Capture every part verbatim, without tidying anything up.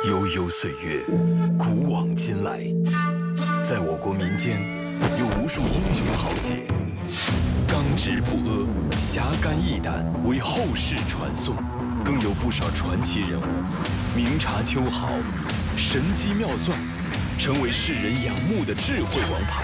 悠悠岁月，古往今来，在我国民间，有无数英雄豪杰，刚直不阿，侠肝义胆，为后世传颂。更有不少传奇人物，明察秋毫，神机妙算，成为世人仰慕的智慧王牌。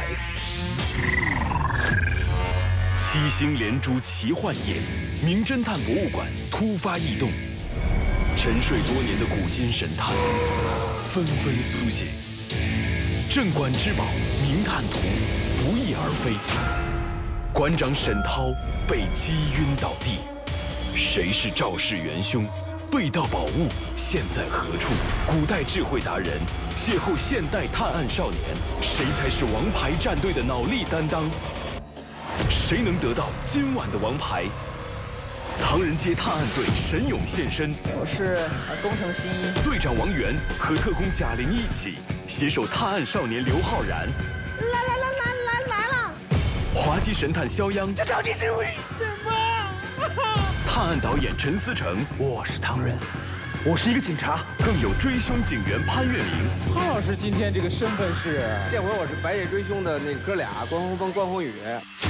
七星连珠奇幻夜，名侦探博物馆突发异动。 沉睡多年的古今神探纷纷苏醒，镇馆之宝名探图不翼而飞，馆长沈涛被击晕倒地，谁是肇事元凶？被盗宝物现在何处？古代智慧达人邂逅现代探案少年，谁才是王牌战队的脑力担当？谁能得到今晚的王牌？ 唐人街探案队神勇现身， 我是工程西医队长王源和特工贾玲一起携手探案少年刘昊然， 来来来来来来了！ 滑稽神探肖央， 这到底是为什么？ 探案导演陈思诚， 我是唐人，我是一个警察， 更有追凶警员潘粤明。 潘老师今天这个身份是， 这回我是白夜追凶的那哥俩，关宏峰、关宏宇。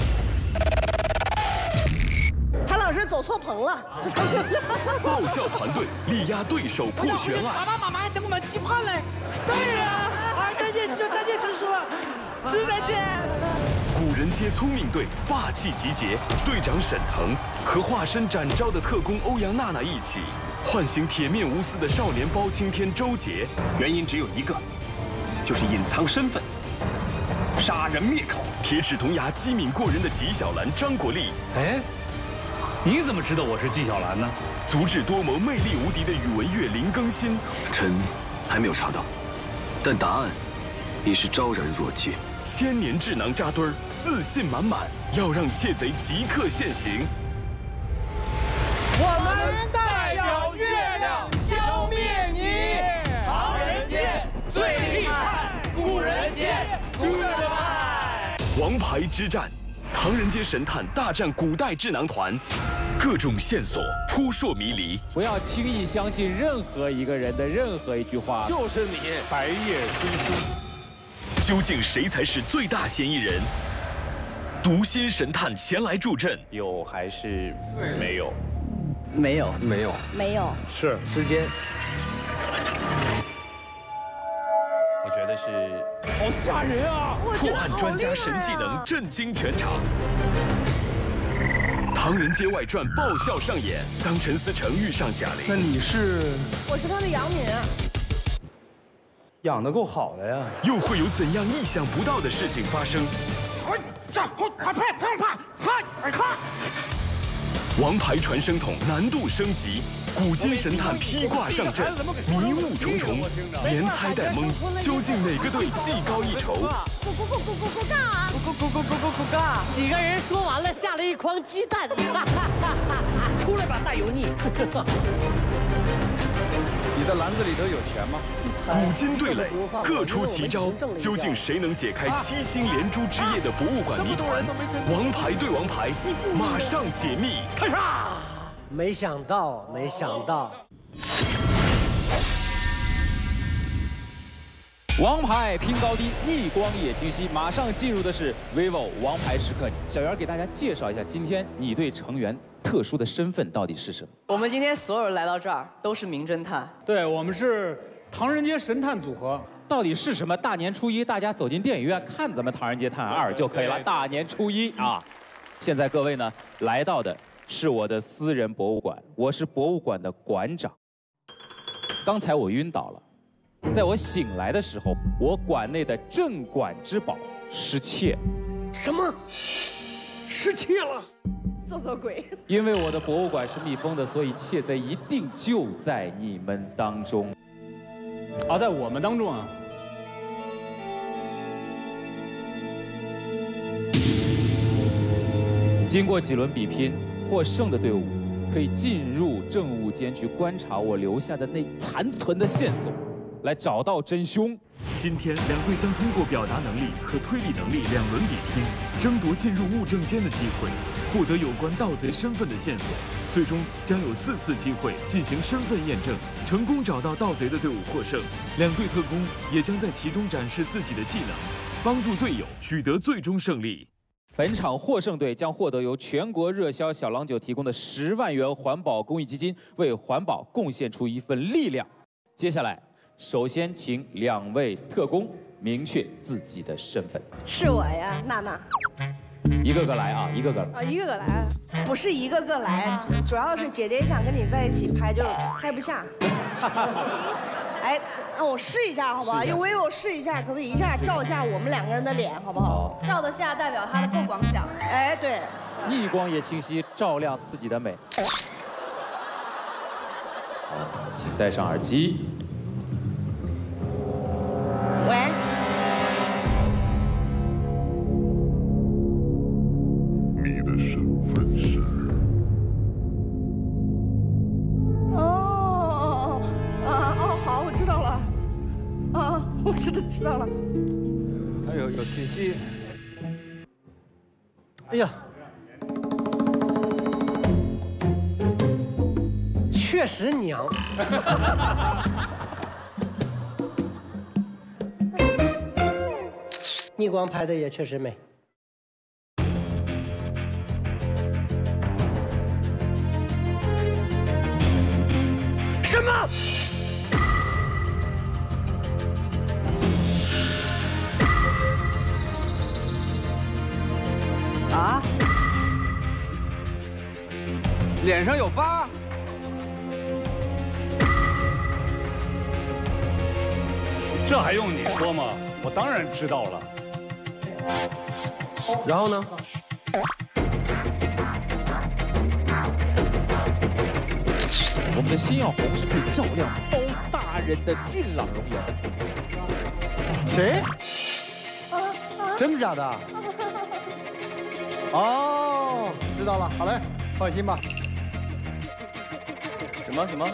潘老师走错棚了。 爆笑团队力压对手破悬案。 爸爸妈妈还等我们期盼嘞。对呀，啊，再见，叔，再见，叔叔，是再见。 古人街聪明队霸气集结，队长沈腾和化身展昭的特工欧阳娜娜一起，唤醒铁面无私的少年包青天周杰。 原因只有一个，就是隐藏身份，杀人灭口。 铁齿铜牙机敏过人的纪晓岚张国立。 哎。 你怎么知道我是纪晓岚呢？ 足智多谋、魅力无敌的宇文玥林更新， 臣还没有查到，但答案已是昭然若揭。 千年智囊扎堆儿，自信满满，要让窃贼即刻现形。 我们代表月亮消灭你！唐人街最厉害，古人街古人派。 王牌之战。 唐人街神探大战古代智囊团，各种线索扑朔迷离。 不要轻易相信任何一个人的任何一句话。 就是你，白夜追凶。 究竟谁才是最大嫌疑人？读心神探前来助阵， 有还是没有？ 没有， 没有， 没有。 是时间。我觉得是。 好吓人啊！ 破案专家神技能震惊全场。《唐人街外传》爆笑上演，当陈思诚遇上贾玲， 那你是？ 我是他的养女。 养得够好的呀！ 又会有怎样意想不到的事情发生？王牌传声筒难度升级，古今神探披挂上阵，迷雾重重，连猜带蒙，究竟哪个队技高一筹？ 咕咕咕咕咕咕嘎！ 咕咕咕咕咕咕咕嘎！几个人说完了，下了一筐鸡蛋，出来吧，大油腻！ 你的篮子里头有钱吗？ 古今对垒，各出奇招，究竟谁能解开七星连珠之夜的博物馆谜团？王牌对王牌，马上解密！ 看上！没想到，没想到。 王牌拼高低，逆光也清晰。马上进入的是 vivo 王牌时刻，小袁给大家介绍一下，今天你对成员特殊的身份到底是什么？ 我们今天所有人来到这儿都是名侦探， 对我们是唐人街神探组合。 到底是什么？大年初一大家走进电影院看咱们《唐人街探案二》就可以了。大年初一啊！现在各位呢来到的是我的私人博物馆，我是博物馆的馆长。刚才我晕倒了。 在我醒来的时候，我馆内的镇馆之宝失窃。 什么？失窃了？ 做做鬼！ 因为我的博物馆是密封的，所以窃贼一定就在你们当中。 啊，在我们当中啊。 经过几轮比拼，获胜的队伍可以进入证物间去观察我留下的那残存的线索。 来找到真凶。 今天两队将通过表达能力和推理能力两轮比拼，争夺进入物证间的机会，获得有关盗贼身份的线索。最终将有四次机会进行身份验证，成功找到盗贼的队伍获胜。两队特工也将在其中展示自己的技能，帮助队友取得最终胜利。 本场获胜队将获得由全国热销小郎酒提供的十万元环保公益基金，为环保贡献出一份力量。接下来，首先请两位特工明确自己的身份。 是我呀，娜娜。 一个个来啊，一个个。 啊，一个个来。不是一个个来，主要是姐姐想跟你在一起拍，就拍不下。哎，让我试一下好不好？因为我试一下，可不可以一下照一下我们两个人的脸，好不好？ 照得下代表他的够广角。 哎，对。 逆光也清晰，照亮自己的美。好，请戴上耳机。 喂。 你的身份是？ 哦哦哦，好，我知道了。啊，我知道知道了。 还有有信息。 哎呀，确实娘。逆光拍的也确实美。什么？ 啊？脸上有疤？ 这还用你说吗？我当然知道了。 然后呢？ 我们的星耀红是可以照亮包大人的俊朗容颜的。 谁？真的假的？哦，知道了。好嘞，放心吧。 什么什么？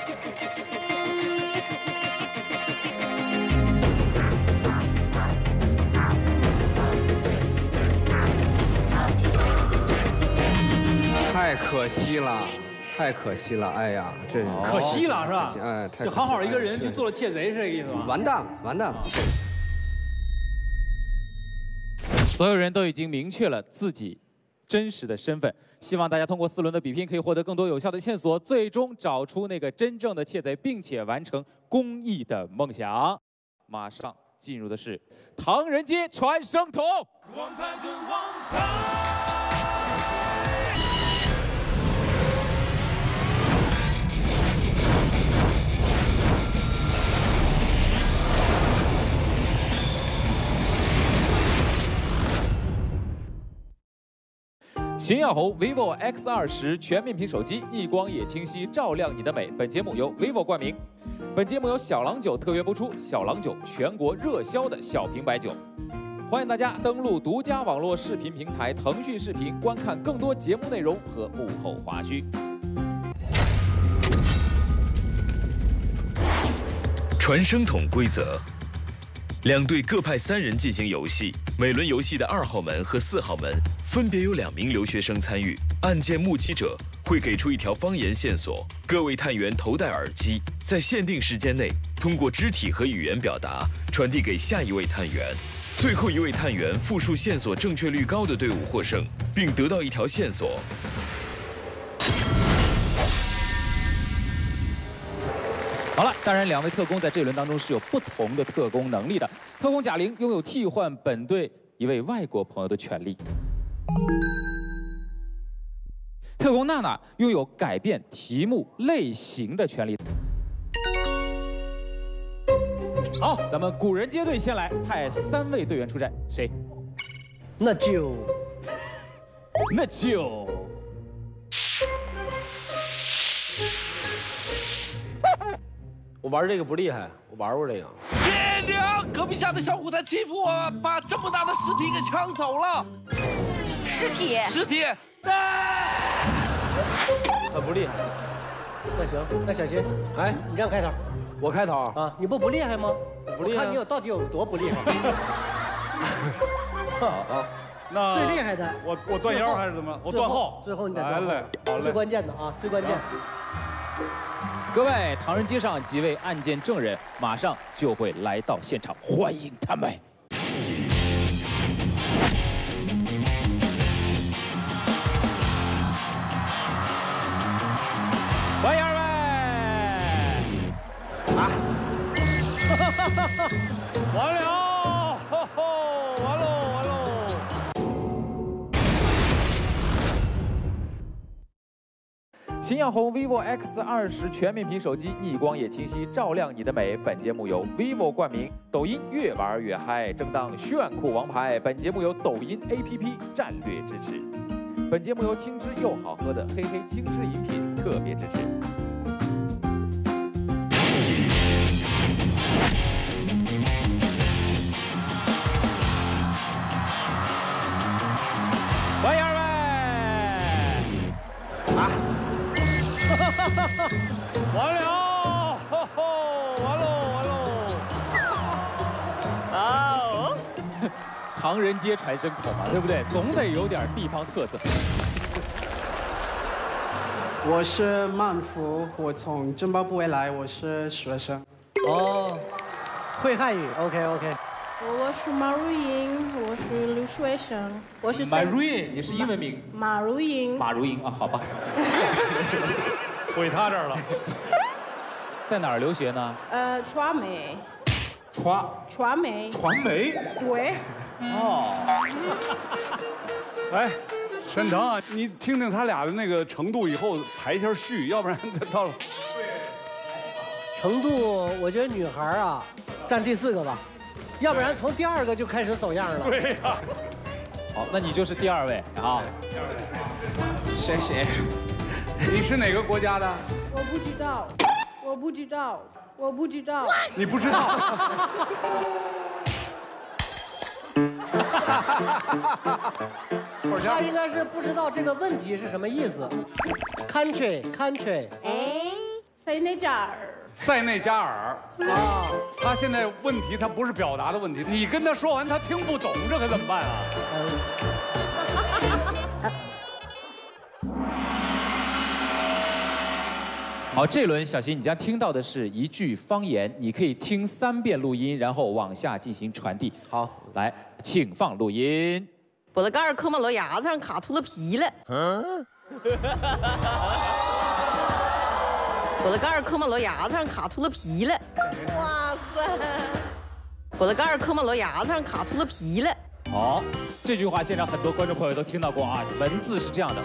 太可惜了，太可惜了！哎呀，这可惜了是吧？ 哎，太就好好一个人去做了窃贼，是这个意思吗？ 完蛋了，完蛋了！ 所有人都已经明确了自己真实的身份，希望大家通过四轮的比拼，可以获得更多有效的线索，最终找出那个真正的窃贼，并且完成公益的梦想。马上进入的是唐人街传声筒。星耀红 vivo X 二十全面屏手机，逆光也清晰，照亮你的美。本节目由 vivo 冠名。本节目由小郎酒特约播出，小郎酒全国热销的小瓶白酒。欢迎大家登录独家网络视频平台腾讯视频，观看更多节目内容和幕后花絮。 传声筒规则：两队各派三人进行游戏，每轮游戏的二号门和四号门分别有两名留学生参与。案件目击者会给出一条方言线索，各位探员头戴耳机，在限定时间内通过肢体和语言表达传递给下一位探员。最后一位探员复述线索正确率高的队伍获胜，并得到一条线索。 好了，当然，两位特工在这一轮当中是有不同的特工能力的。特工贾玲拥有替换本队一位外国朋友的权利，特工娜娜拥有改变题目类型的权利。好，咱们古人街队先来，派三位队员出战，谁？ 那就， 那就。 我玩这个不厉害，我玩过这个。 爹娘，隔壁家的小虎他欺负我，把这么大的尸体给抢走了。 尸体？ 尸体。啊！ 很不厉害。那行，那小新，哎，你这样开头。 我开头啊，你不不厉害吗？ 不厉害， 我看你有到底有多不厉害。 好，好，那最厉害的， 我我断腰还是怎么？我断后。 最后你得断后。 来嘞，好嘞。 最关键的啊，最关键。 各位，唐人街上几位案件证人马上就会来到现场，欢迎他们。欢迎二位！啊！ 完了，吼吼，完喽完喽！ 新样红 vivo X 二十全面屏手机，逆光也清晰，照亮你的美。本节目由 vivo 冠名，抖音越玩越嗨，正当炫酷王牌。本节目由抖音 A P P 战略支持。本节目由轻汁又好喝的黑黑轻汁饮品特别支持。欢迎二位！啊！ 完了，吼吼，完喽完喽！ 啊！唐人街传声筒嘛，对不对？总得有点地方特色。 我是曼福，我从津巴布韦来，我是学生。 哦，会汉语 ，OK OK。 我是马如英，我是留学生，我是。 马如英，你是英文名？ 马如英。 马如英啊，好吧。 毁他这儿了。 在哪儿留学呢？ 呃，传媒。 传。 传媒。 传媒。 对。 哦。 哎。沈腾啊，你听听他俩的那个程度，以后排一下序，要不然到了。 程度，我觉得女孩啊，占第四个吧，要不然从第二个就开始走样了。 对呀。 好，那你就是第二位啊。 第二位。 谢谢。 你是哪个国家的？ 我不知道，我不知道，我不知道。 你不知道？ 他应该是不知道这个问题是什么意思。Country, country。 哎，塞内加尔。 塞内加尔啊，他现在问题他不是表达的问题，你跟他说完他听不懂，这可怎么办啊？ 好，这轮小新，你将听到的是一句方言，你可以听三遍录音，然后往下进行传递。 好， 来，请放录音。 我的盖儿磕马路牙子上卡秃噜皮了。嗯。我的盖儿磕马路牙子上卡秃噜皮了。 哇塞！ 我的盖儿磕马路牙子上卡秃噜皮了。 好，这句话现场很多观众朋友都听到过啊，文字是这样的。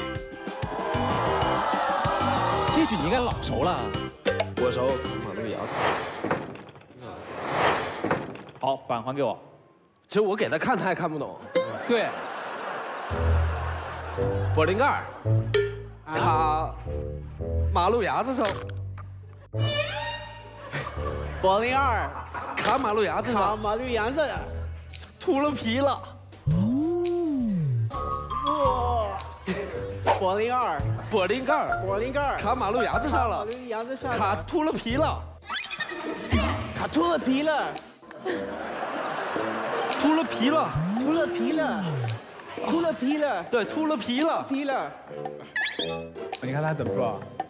这句你应该老熟了。 我熟，马路牙子。好，板还给我。 其实我给他看，他也看不懂。 对。 柏林盖儿卡马路牙子上。 柏林二卡马路牙子上。 卡马路牙子秃了皮了。 哇！柏林二。 柏林盖儿， 柏林盖儿卡马路牙子上了， 马路牙子上卡秃了皮了， 卡秃了皮了， 秃了皮了， 秃了皮了，秃了皮了， 对，秃了皮了， 皮了。 你看他怎么说啊？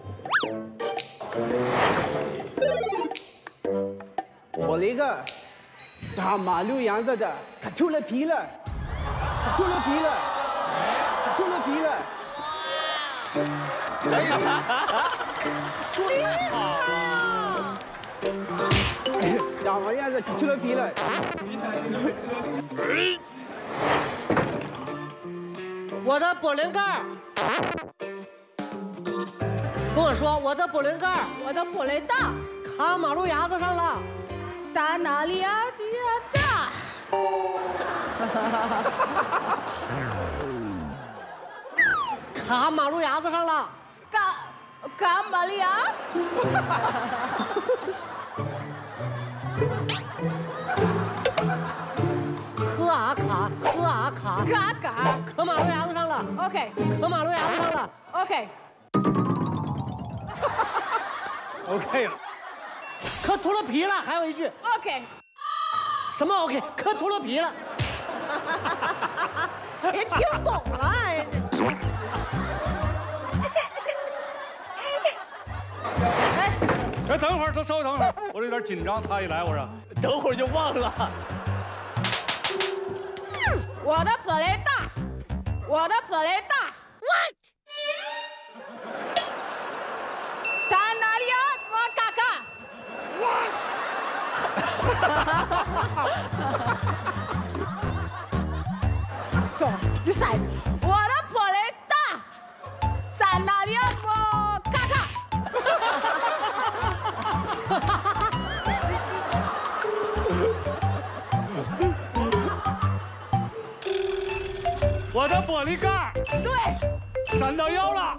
柏林盖儿卡马路牙子的，卡秃了皮了，卡秃了皮了，卡秃了皮了。 可以了， 说得好。打完样子秃了皮了。 我的柏林盖儿，跟我说我的柏林盖儿， 我的柏林大卡马路牙子上了， 打哪里啊？大大。 卡马路牙子上了， 卡卡马路牙。 科啊卡，科啊卡， 卡卡， 可马路牙子上了。 OK， 可马路牙子上了。 OK。 OK 了。 磕秃噜皮了，还有一句 OK。 什么 OK？ 磕秃噜皮了。 也听懂了。 哎，等会儿，都稍微等会儿，我有点紧张。他一来，我说等会儿就忘了。 我的普雷大，我的普雷大。What？ 在哪里啊？我嘎嘎。走，你塞。我的普雷大，在哪里啊？我嘎嘎。 我的玻璃盖对， 闪到腰了，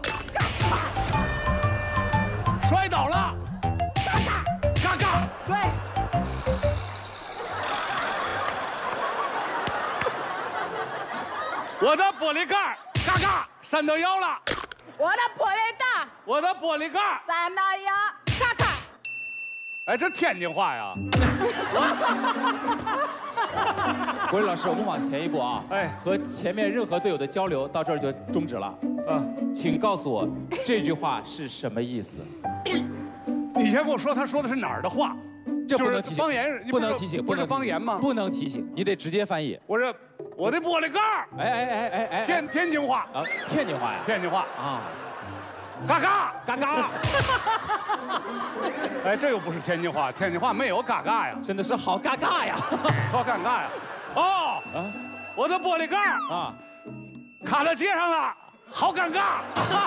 摔倒了，嘎嘎， 对。 我的玻璃盖嘎嘎闪到腰了， 我的玻璃大， 我的玻璃盖在哪里啊？嘎嘎。 哎，这天津话呀。 国立老师，我们往前一步啊！哎，和前面任何队友的交流到这儿就终止了。啊，请告诉我这句话是什么意思？ 你先跟我说，他说的是哪儿的话？ 这不能提醒， 方言不能提醒， 不是方言吗？ 不能提醒，你得直接翻译。 我说我的玻璃盖儿， 哎哎哎哎哎， 天天津话啊，天津话呀， 天津话啊， 嘎嘎嘎嘎。 哎，这又不是天津话，天津话没有嘎嘎呀， 真的是好尴尬呀， 好尴尬呀。哦，啊，我的玻璃盖儿啊，卡在街上了，好尴尬。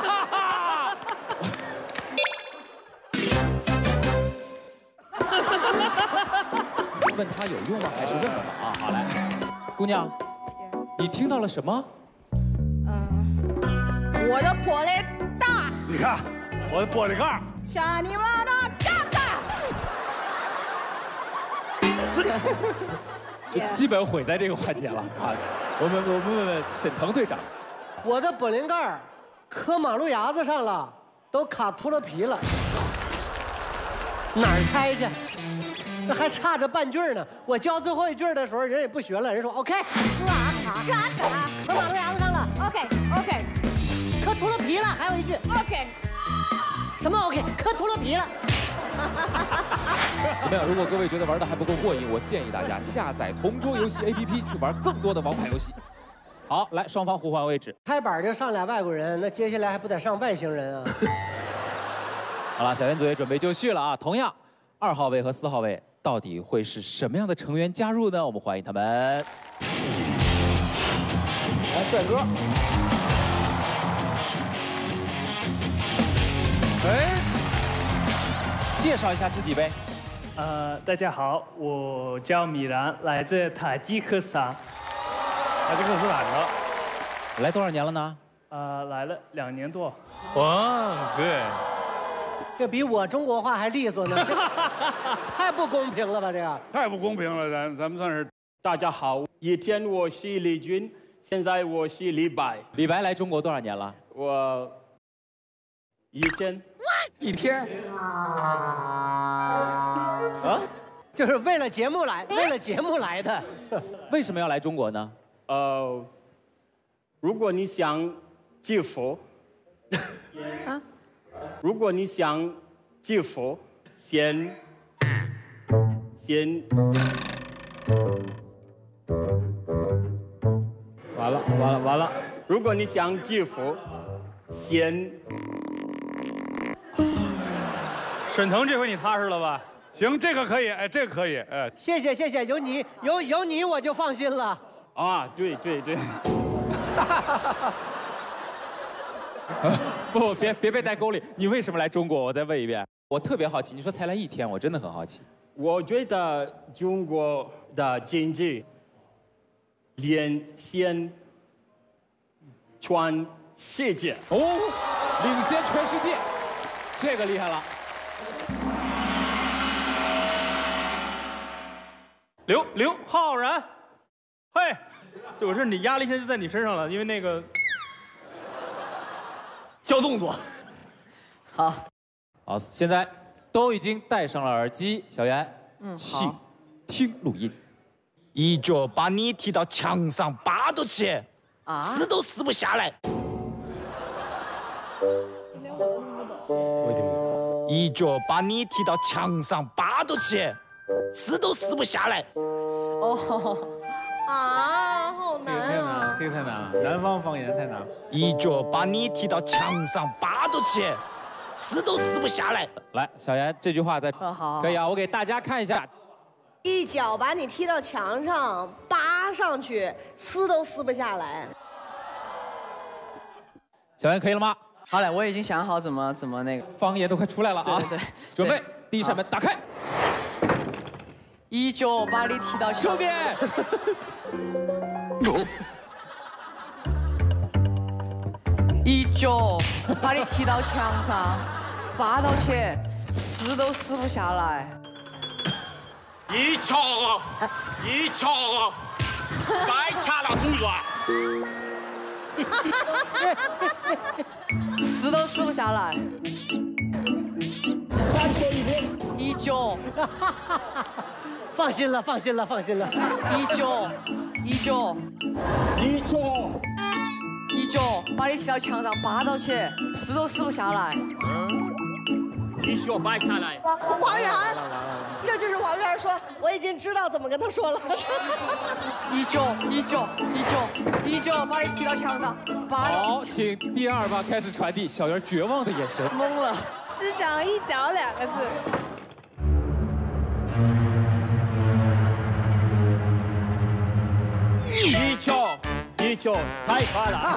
问他有用吗？还是问问吧啊？好来，姑娘，你听到了什么？ 我的玻璃大。 你看，我的玻璃盖儿。 像你妈的嘎嘎。 就基本毁在这个环节了啊！我们我们问问沈腾队长， 我的玻璃盖儿磕马路牙子上了，都卡秃噜皮了，哪儿猜去？那还差着半句呢。我教最后一句的时候，人也不学了，人说 OK， 嘎嘎嘎嘎， 磕马路牙子上了 ，OK OK， 磕秃噜皮了，还有一句 OK， 什么 OK？ 磕秃噜皮了。 怎么样？如果各位觉得玩的还不够过瘾，我建议大家下载同桌游戏 A P P 去玩更多的王牌游戏。好，来，双方互换位置。 开板就上俩外国人，那接下来还不得上外星人啊？ 好了，小圆组也准备就绪了啊。同样，二号位和四号位到底会是什么样的成员加入呢？我们欢迎他们。来，帅哥。 哎。 介绍一下自己呗。 呃，大家好，我叫米兰，来自塔吉克斯坦。 塔吉克斯坦的。 来多少年了呢？ 呃，来了两年多。 哇，对。 这比我中国话还利索呢，这太不公平了吧？这样太不公平了，咱咱们算是。 大家好，以前我是李军，现在我是李白。 李白来中国多少年了？ 我一天。 一天。 啊，就是为了节目来，为了节目来的。 为什么要来中国呢？ 呃，如果你想致富，啊，如果你想致富，先先，完了完了完了！如果你想致富，先。 沈腾，这回你踏实了吧？ 行，这个可以，哎，这个可以，哎。 谢谢谢谢，有你有有你我就放心了。 啊，对对对。 不，别别被带沟里。你为什么来中国？我再问一遍。我特别好奇，你说才来一天，我真的很好奇。 我觉得中国的经济领先全世界。 哦，领先全世界，这个厉害了。 刘刘昊然，嘿，这我说你压力现在就在你身上了，因为那个教动作。 好，好，现在都已经戴上了耳机。小袁， 嗯， 请听录音。 一脚把你踢到墙上扒到起， 啊， 死都死不下来。一脚把你踢到墙上扒到起，死都死不下来。 哦，啊，好难啊！ 这个太难了，南方方言太难了。 一脚把你踢到墙上扒到起，死都死不下来。 来，小袁，这句话再好， 可以啊，我给大家看一下。 一脚把你踢到墙上，扒上去，撕都撕不下来。 小袁可以了吗？ 好嘞，我已经想好怎么怎么那个。 方言都快出来了啊！ 对对对， 准备，第一扇门打开。 一脚把你踢到兄弟。 一脚把你踢到墙上，扒到起，撕都撕不下来。 一脚，一脚，白掐了土软。 撕都撕不下来。 再说一遍。 一脚。 放心了，放心了，放心了。 一脚，一脚， 一脚， 一脚把你踢到墙上，扒到起，撕都撕不下来。 一脚掰下来。 王源，这就是王源说，我已经知道怎么跟他说了。 一脚，一脚，一脚，一脚把你踢到墙上，扒。 好，请第二把开始传递小袁绝望的眼神。 懵了， 只讲了一脚两个字。 一脚，一脚，太快了。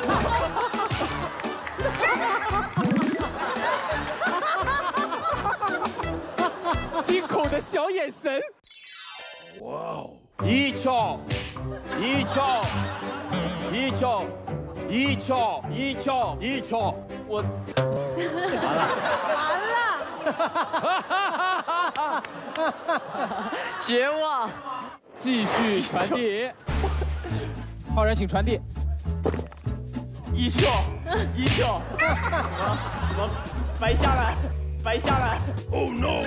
惊恐的小眼神。 哇哦！一脚，一脚，一脚，一脚，一脚，一脚，我完了， 完了，绝望。 继续传递。浩然，请传递。 一脚，一脚，怎么掰下来？掰下来 ！Oh no！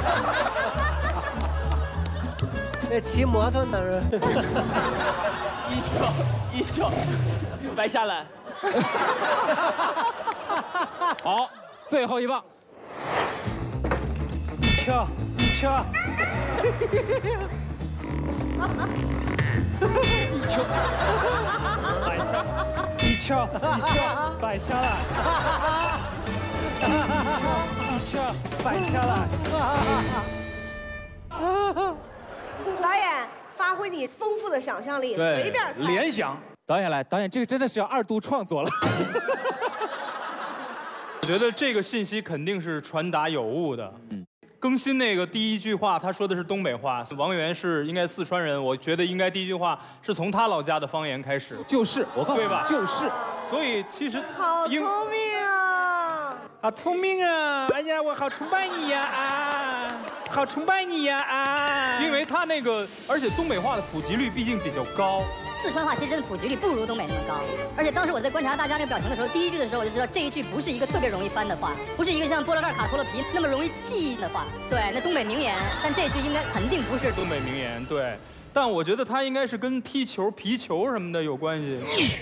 那骑摩托的人。 一脚，一脚，掰下来。 好，最后一棒。 一敲，一敲。 一敲，摆下，一敲，一敲，摆下来。一敲，摆下来。 导演，发挥你丰富的想象力，随便猜。 联想。导演来，导演，这个真的是要二度创作了。 我觉得这个信息肯定是传达有误的。嗯。更新那个第一句话，他说的是东北话，王源是应该四川人，我觉得应该第一句话是从他老家的方言开始。 就是，我告诉你， 对吧？ 就是。 所以其实好聪明啊！ 好聪明啊！哎呀，我好崇拜你呀啊！好崇拜你呀啊！ 因为他那个，而且东北话的普及率毕竟比较高。 四川话其实真的普及率不如东北那么高，而且当时我在观察大家那个表情的时候，第一句的时候我就知道这一句不是一个特别容易翻的话，不是一个像菠萝盖卡脱了皮那么容易记的话。对，那东北名言，但这句应该肯定不是东北名言。对，但我觉得它应该是跟踢球、皮球什么的有关系。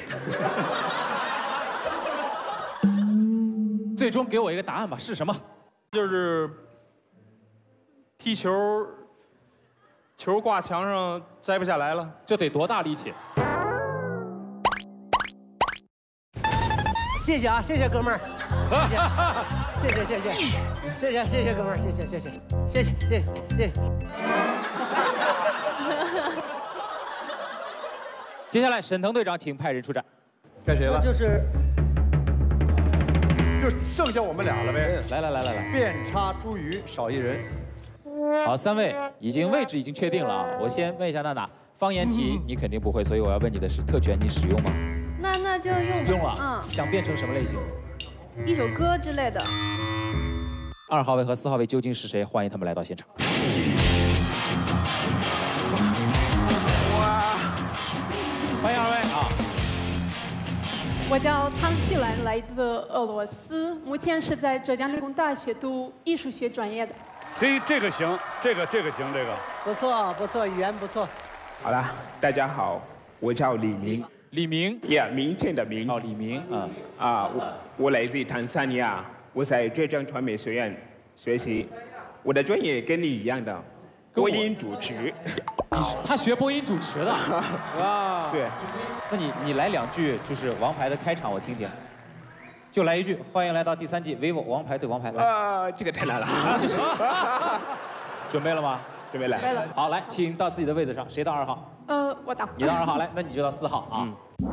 最终给我一个答案吧，是什么？ 就是踢球。球挂墙上摘不下来了， 这得多大力气？ 谢谢啊，谢谢哥们儿，谢谢，谢谢，谢谢，谢谢，谢谢哥们儿，谢谢，谢谢，谢谢，谢谢，谢谢。 接下来，沈腾队长，请派人出战。 该谁了？ 就是， 就剩下我们俩了呗。 来来来来来， 遍插茱萸少一人。 好，三位已经位置已经确定了啊！我先问一下娜娜，方言题你肯定不会，所以我要问你的是特权你使用吗？ 那那就用用了， 嗯， 想变成什么类型？ 一首歌之类的。 二号位和四号位究竟是谁？欢迎他们来到现场。哇！欢迎二位啊！ 我我叫汤希兰，来自俄罗斯，目前是在浙江理工大学读艺术学专业的。 嘿，这个行，这个这个行，这个不错不错，语言不错。 好了，大家好，我叫李明。 李明呀，明天的明。 哦，李明啊啊，我我来自坦桑尼亚，我在浙江传媒学院学习，我的专业跟你一样的，播音主持。 你他学播音主持的，哇， 对。 那你你来两句就是王牌的开场，我听听。就来一句，欢迎来到第三季 vivo 王牌对王牌。来， 啊，这个太难了。 准备了吗？ 准备了。 准备了。 好，来，请到自己的位置上，谁到二号？ 呃，我到。 你到二号，来，那你就到四号啊。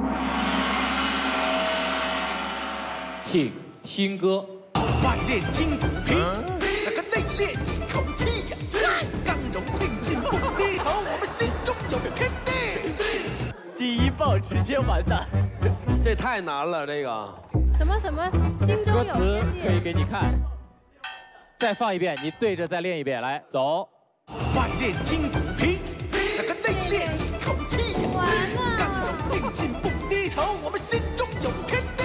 请听歌。 万炼金骨皮，那个内敛一口气呀，刚柔并进不低头，我们心中有天地。 第一棒直接完蛋， 这太难了，这个。 什么什么，心中歌有词天地。 可以给你看，再放一遍，你对着再练一遍，来，走。 万炼金骨皮，那个内敛一口气呀，刚柔并进不低头，我们心中有天地。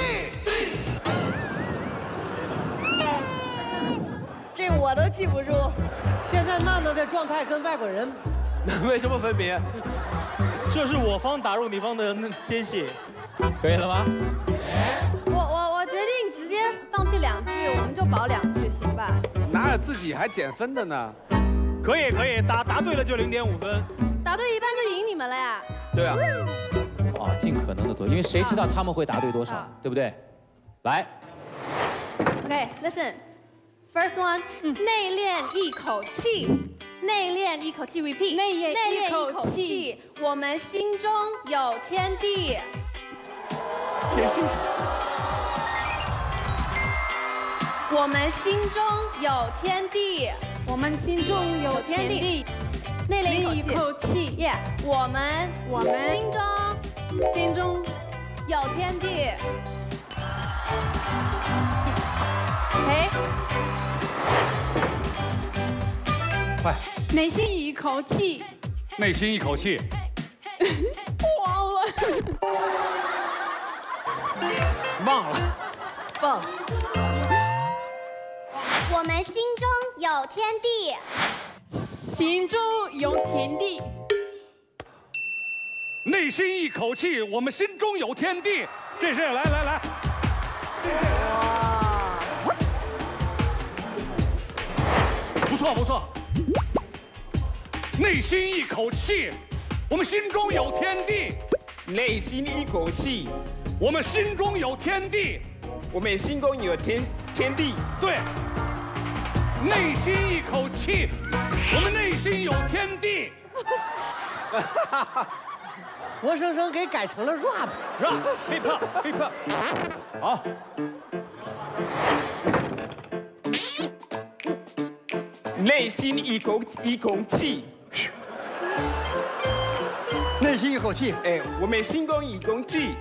这我都记不住。 现在娜娜的状态跟外国人没什么分别。 这是我方打入你方的间隙， 可以了吗？ 我我我决定直接放弃两句，我们就保两句，行吧？ 哪有自己还减分的呢？ 可以可以，答答对了就零点五分。 答对一半就赢你们了呀。 对啊。 哦，尽可能的多，因为谁知道他们会答对多少，对不对？来。 OK, listen. First one， 内敛一口气，内敛一口气 ，repeat， 内敛内敛一口一口气，我们心中有天地。 天心。 我们心中有天地， 我们心中有天地。 内敛一口气， 耶，我们我们心中心中有天地。OK。 快！ 内心一口气， 内心一口气。 忘了， 忘了， 忘。 我们心中有天地， 心中有天地。 内心一口气，我们心中有天地。这是来来来。不错不错。内心一口气，我们心中有天地。 内心一口气， 我们心中有天地。 我们心中有天天地。 对。内心一口气，我们内心有天地。 活生生给改成了 rap rap hip hop hip hop。好。 内心一口一口气。 内心一口气， 哎，我们心中一口气。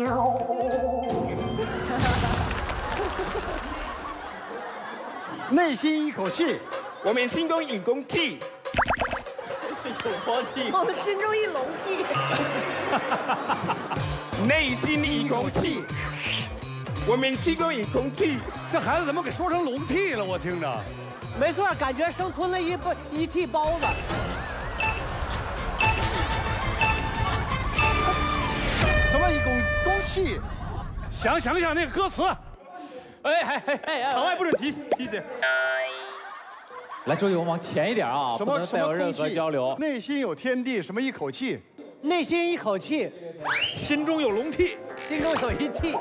内心一口气， 我们心中一口气。 有光气， 我们心中一笼屉。 内心一口气，我们心中一口气。 这孩子怎么给说成笼屉了？我听着。 没错，感觉生吞了一包一屉包子。 什么一拱公气？ 想想想那个歌词。哎哎哎哎！场外不准提提醒。 来，周勇往前一点啊，不能再有任何交流。 内心有天地，什么一口气？ 内心一口气， 心中有笼屉， 心中有一屉。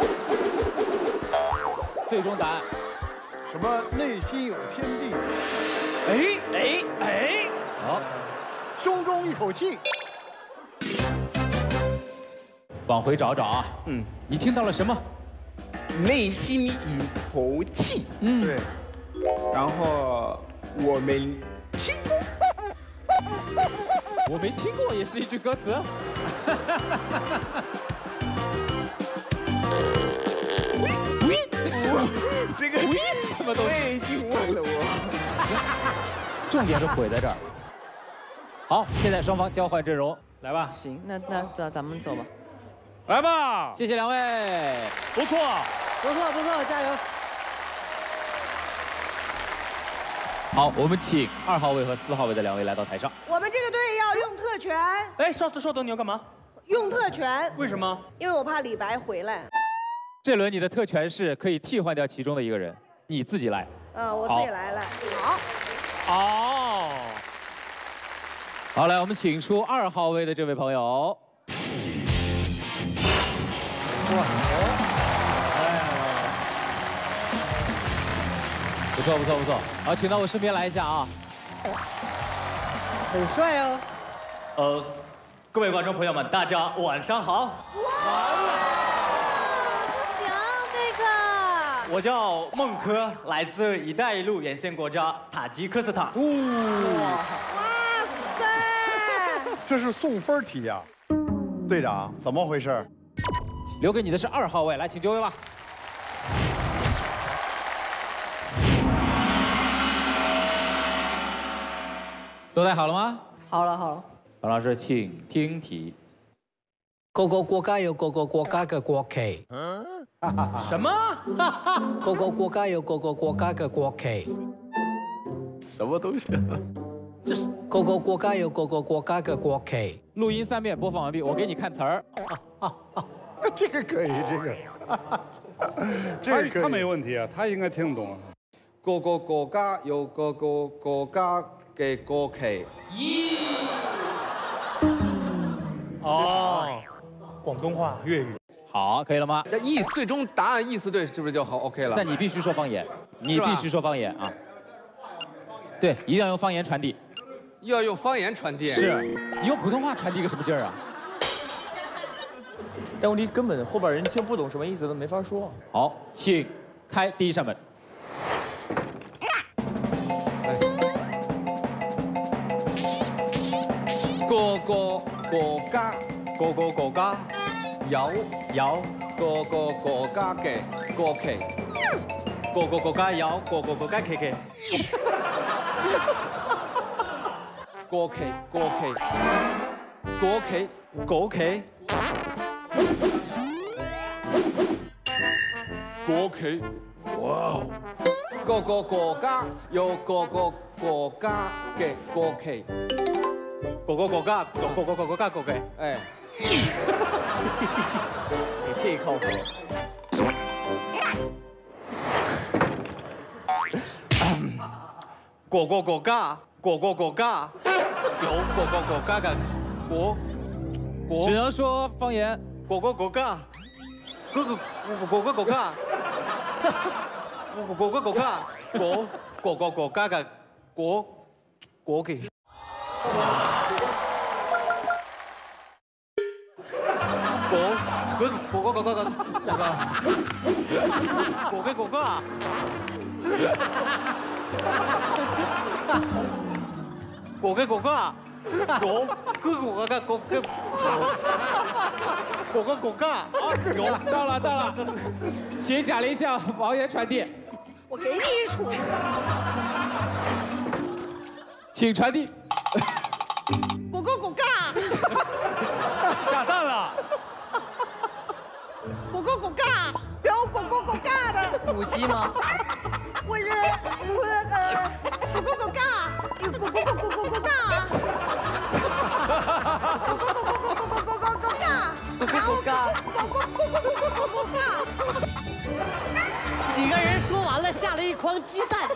最终答案。 什么内心有天地？ 哎哎哎！ 好， 胸中一口气。 往回找找啊。嗯，你听到了什么？ 内心一口气。 嗯，对。 然后我们听过， 我没听过也是一句歌词。 这个喂是什么东西？ 我已经忘了我。 重点是毁在这儿。好，现在双方交换阵容，来吧。 行，那那咱咱们走吧。 来吧！ 谢谢两位， 不错， 不错不错，加油！ 好，我们请二号位和四号位的两位来到台上。 我们这个队要用特权。 哎，稍等稍等，你要干嘛？ 用特权。 为什么？ 因为我怕李白回来。 这轮你的特权是可以替换掉其中的一个人，你自己来。 嗯，我自己来了。好。 哦。 好，来，我们请出二号位的这位朋友。哇，哎，不错不错不错，好，请到我身边来一下啊。 很帅哦。 呃，各位观众朋友们，大家晚上好。 行，这个。 我叫孟柯，来自“一带一路”沿线国家塔吉克斯坦。 哇塞！这是送分题呀，队长，怎么回事？ 留给你的是二号位，来，请就位吧。都带好了吗？ 好了好了。 王老师，请听题。 各个国家有各个国家的国旗。 什么？ 各个国家有各个国家的国旗。 什么东西？ 这是各个国家有各个国家的国旗。 录音三遍，播放完毕，我给你看词儿。 这个可以，这个，这个可以他没问题啊，他应该听得懂。 各个国家有各个国家嘅國旗。 咦？哦，廣東話、粵語。 好，可以了嗎？ 那意最終答案意思對，是不是就好 OK 了？ 但你必須說方言，你必須說方言啊。對，一定要用方言傳遞。 又要用方言傳遞？ 是，你用普通話傳遞個什麼勁兒啊？ 但問題根本後邊人聽不懂什麼意思，都沒法說。 好，請開第一扇門。 個個國家， 個個國家有有個個國家嘅國旗， 個個國家有個個國家旗旗。 國旗國旗國旗國旗國旗，哇！ 個個國家有個個國家嘅國旗。 各個國家，各個國家國旗， 哎， 你這靠譜。各個國家，各個國家有各個國家嘅國國。 只能說方言。 各個國家，各個各個國家，各個國家，國各個國家嘅國國旗。國國國國國國國國嘅國家，國嘅國家，國嘅國家國嘅國嘅國家， 有到了到了，請賈玲向王源傳遞。 我給你一杵。 請傳遞。 國個國家。 下蛋了。 各個國家有各個國家的母雞嗎？ 我是我呃各個國家有各個各個國國家，各個各個各個各個國家， 各個國家， 各個各個各個國家。 幾個人說完了，下了一筐雞蛋。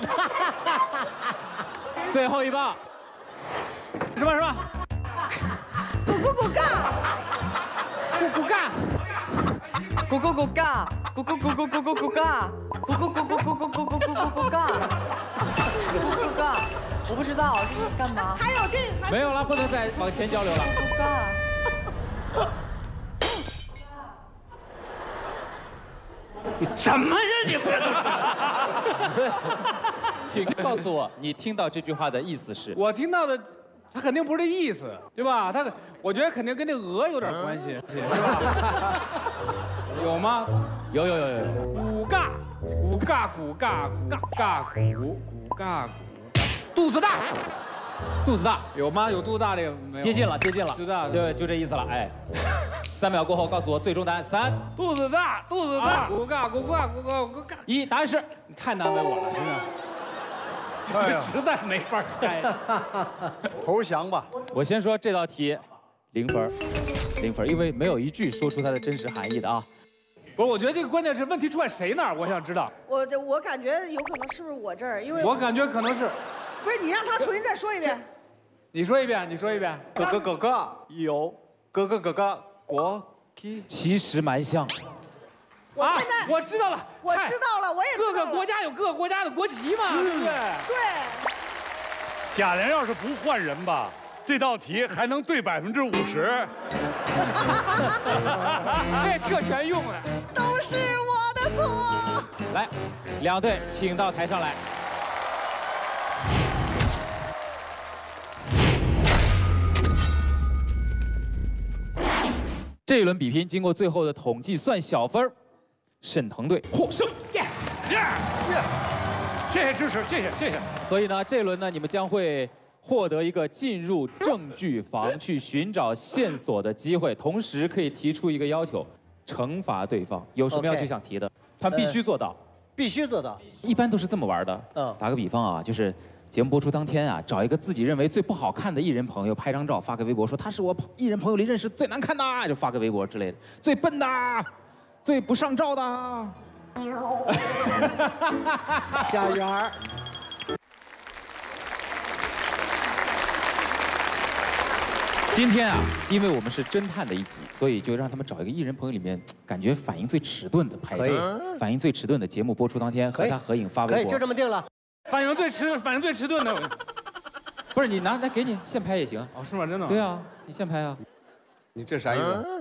最後一棒。什麼什麼？ 各個國家。 各個國家。咕咕咕嘎，咕咕咕咕咕咕咕嘎，咕咕咕咕咕咕咕咕咕咕咕嘎，咕咕咕嘎，我不知道这是干嘛。 还有这个没有了，不能再往前交流了。 咕嘎。 什么呀你不要动请告诉我，你听到这句话的意思是？ 我听到的。他肯定不是这意思，对吧？他，我觉得肯定跟这鹅有点关系，是吧？有吗？ 有有有有。 骨尬，骨尬，骨尬，骨尬，骨骨尬骨，肚子大。 肚子大有吗？有肚子大这个没有？ 接近了，接近了， 肚子大， 对，就这意思了。哎，三秒过后告诉我最终答案。三， 肚子大，肚子大，咕嘎咕嘎咕嘎咕嘎。 一，答案是，你太难为我了，真的。 这实在没法猜。 投降吧。 我先说这道题，零分，零分，因为没有一句说出它的真实含义的啊。 不是，我觉得这个关键是问题出在谁那儿，我想知道。 我我感觉有可能是不是我这儿，因为我感觉可能是。 不是你让他重新再说一遍。 你说一遍，你说一遍。 哥哥哥哥有，哥哥哥哥国旗。 其实蛮像。 我现在、 啊、我知道了， 我知道了，我也知道了。 各个国家有各个国家的国旗嘛，嗯、对不对？ 对。 贾玲要是不换人吧，这道题还能对百分之五十。这特权用了。 都是我的错。 来，两队请到台上来。这一轮比拼经过最后的统计算小分，沈腾队获胜。耶耶耶！谢谢支持，谢谢谢谢。 所以呢，这一轮呢，你们将会获得一个进入证据房去寻找线索的机会，同时可以提出一个要求，惩罚对方。有什么要求想提的？他们必须做到， 必须做到。 一般都是这么玩的。嗯，打个比方啊，就是。节目播出当天啊，找一个自己认为最不好看的艺人朋友拍张照，发个微博说他是我艺人朋友里认识最难看的，就发个微博之类的，最笨的，最不上照的。 小圆儿。 今天啊，因为我们是侦探的一集，所以就让他们找一个艺人朋友里面感觉反应最迟钝的拍照，反应最迟钝的节目播出当天和他合影发微博。 可以，就这么定了。 反应最迟，反应最迟钝的， 不是你拿来给你现拍也行。 哦，是吗？真的？ 对啊，你现拍啊。 你这啥意思？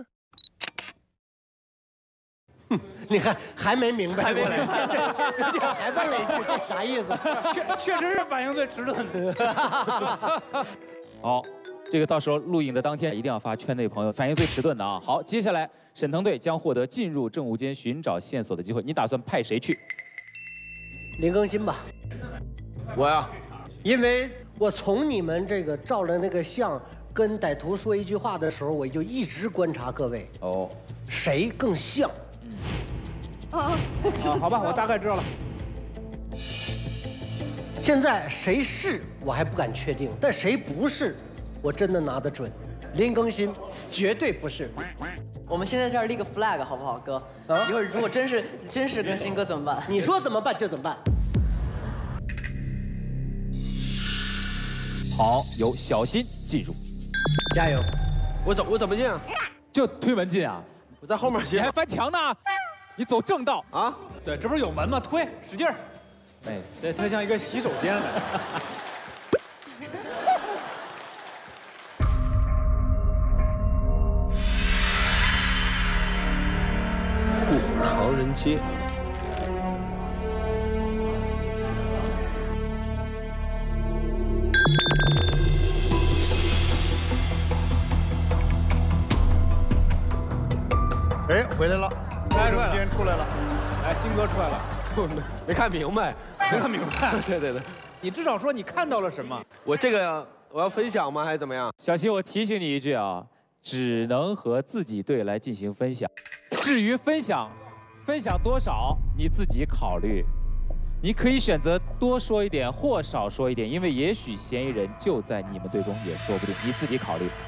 哼，你还还没明白过来，这还问了一句，这啥意思？ 确确实是反应最迟钝的。 好，这个到时候录影的当天一定要发圈内朋友反应最迟钝的啊。好，接下来沈腾队将获得进入证物间寻找线索的机会，你打算派谁去？ 林更新吧。 我呀， 因为我从你们这个照了那个相，跟歹徒说一句话的时候，我就一直观察各位。哦，谁更像？ 嗯。啊， 好吧，我大概知道了。 现在谁是我还不敢确定，但谁不是，我真的拿得准。林更新绝对不是。 我们先在这儿立个 flag 好不好，哥？啊，一会儿如果真是真是跟新哥怎么办？ 你说怎么办就怎么办。 好，由小新进入， 加油！ 我怎我怎么进啊？ 就推门进啊！ 我在后面进。 你还翻墙呢？你走正道啊！ 对，这不是有门吗？推，使劲儿。哎，这特像一个洗手间的。 故唐人街。 哎，回来了， 来出来了， 今天出来了， 来，新哥出来了， 没看明白， 没看明白， 对对对， 你至少说你看到了什么？ 我这个我要分享吗？还是怎么样？ 小新，我提醒你一句啊，只能和自己队来进行分享，至于分享，分享多少你自己考虑，你可以选择多说一点或少说一点，因为也许嫌疑人就在你们队中，也说不定，你自己考虑。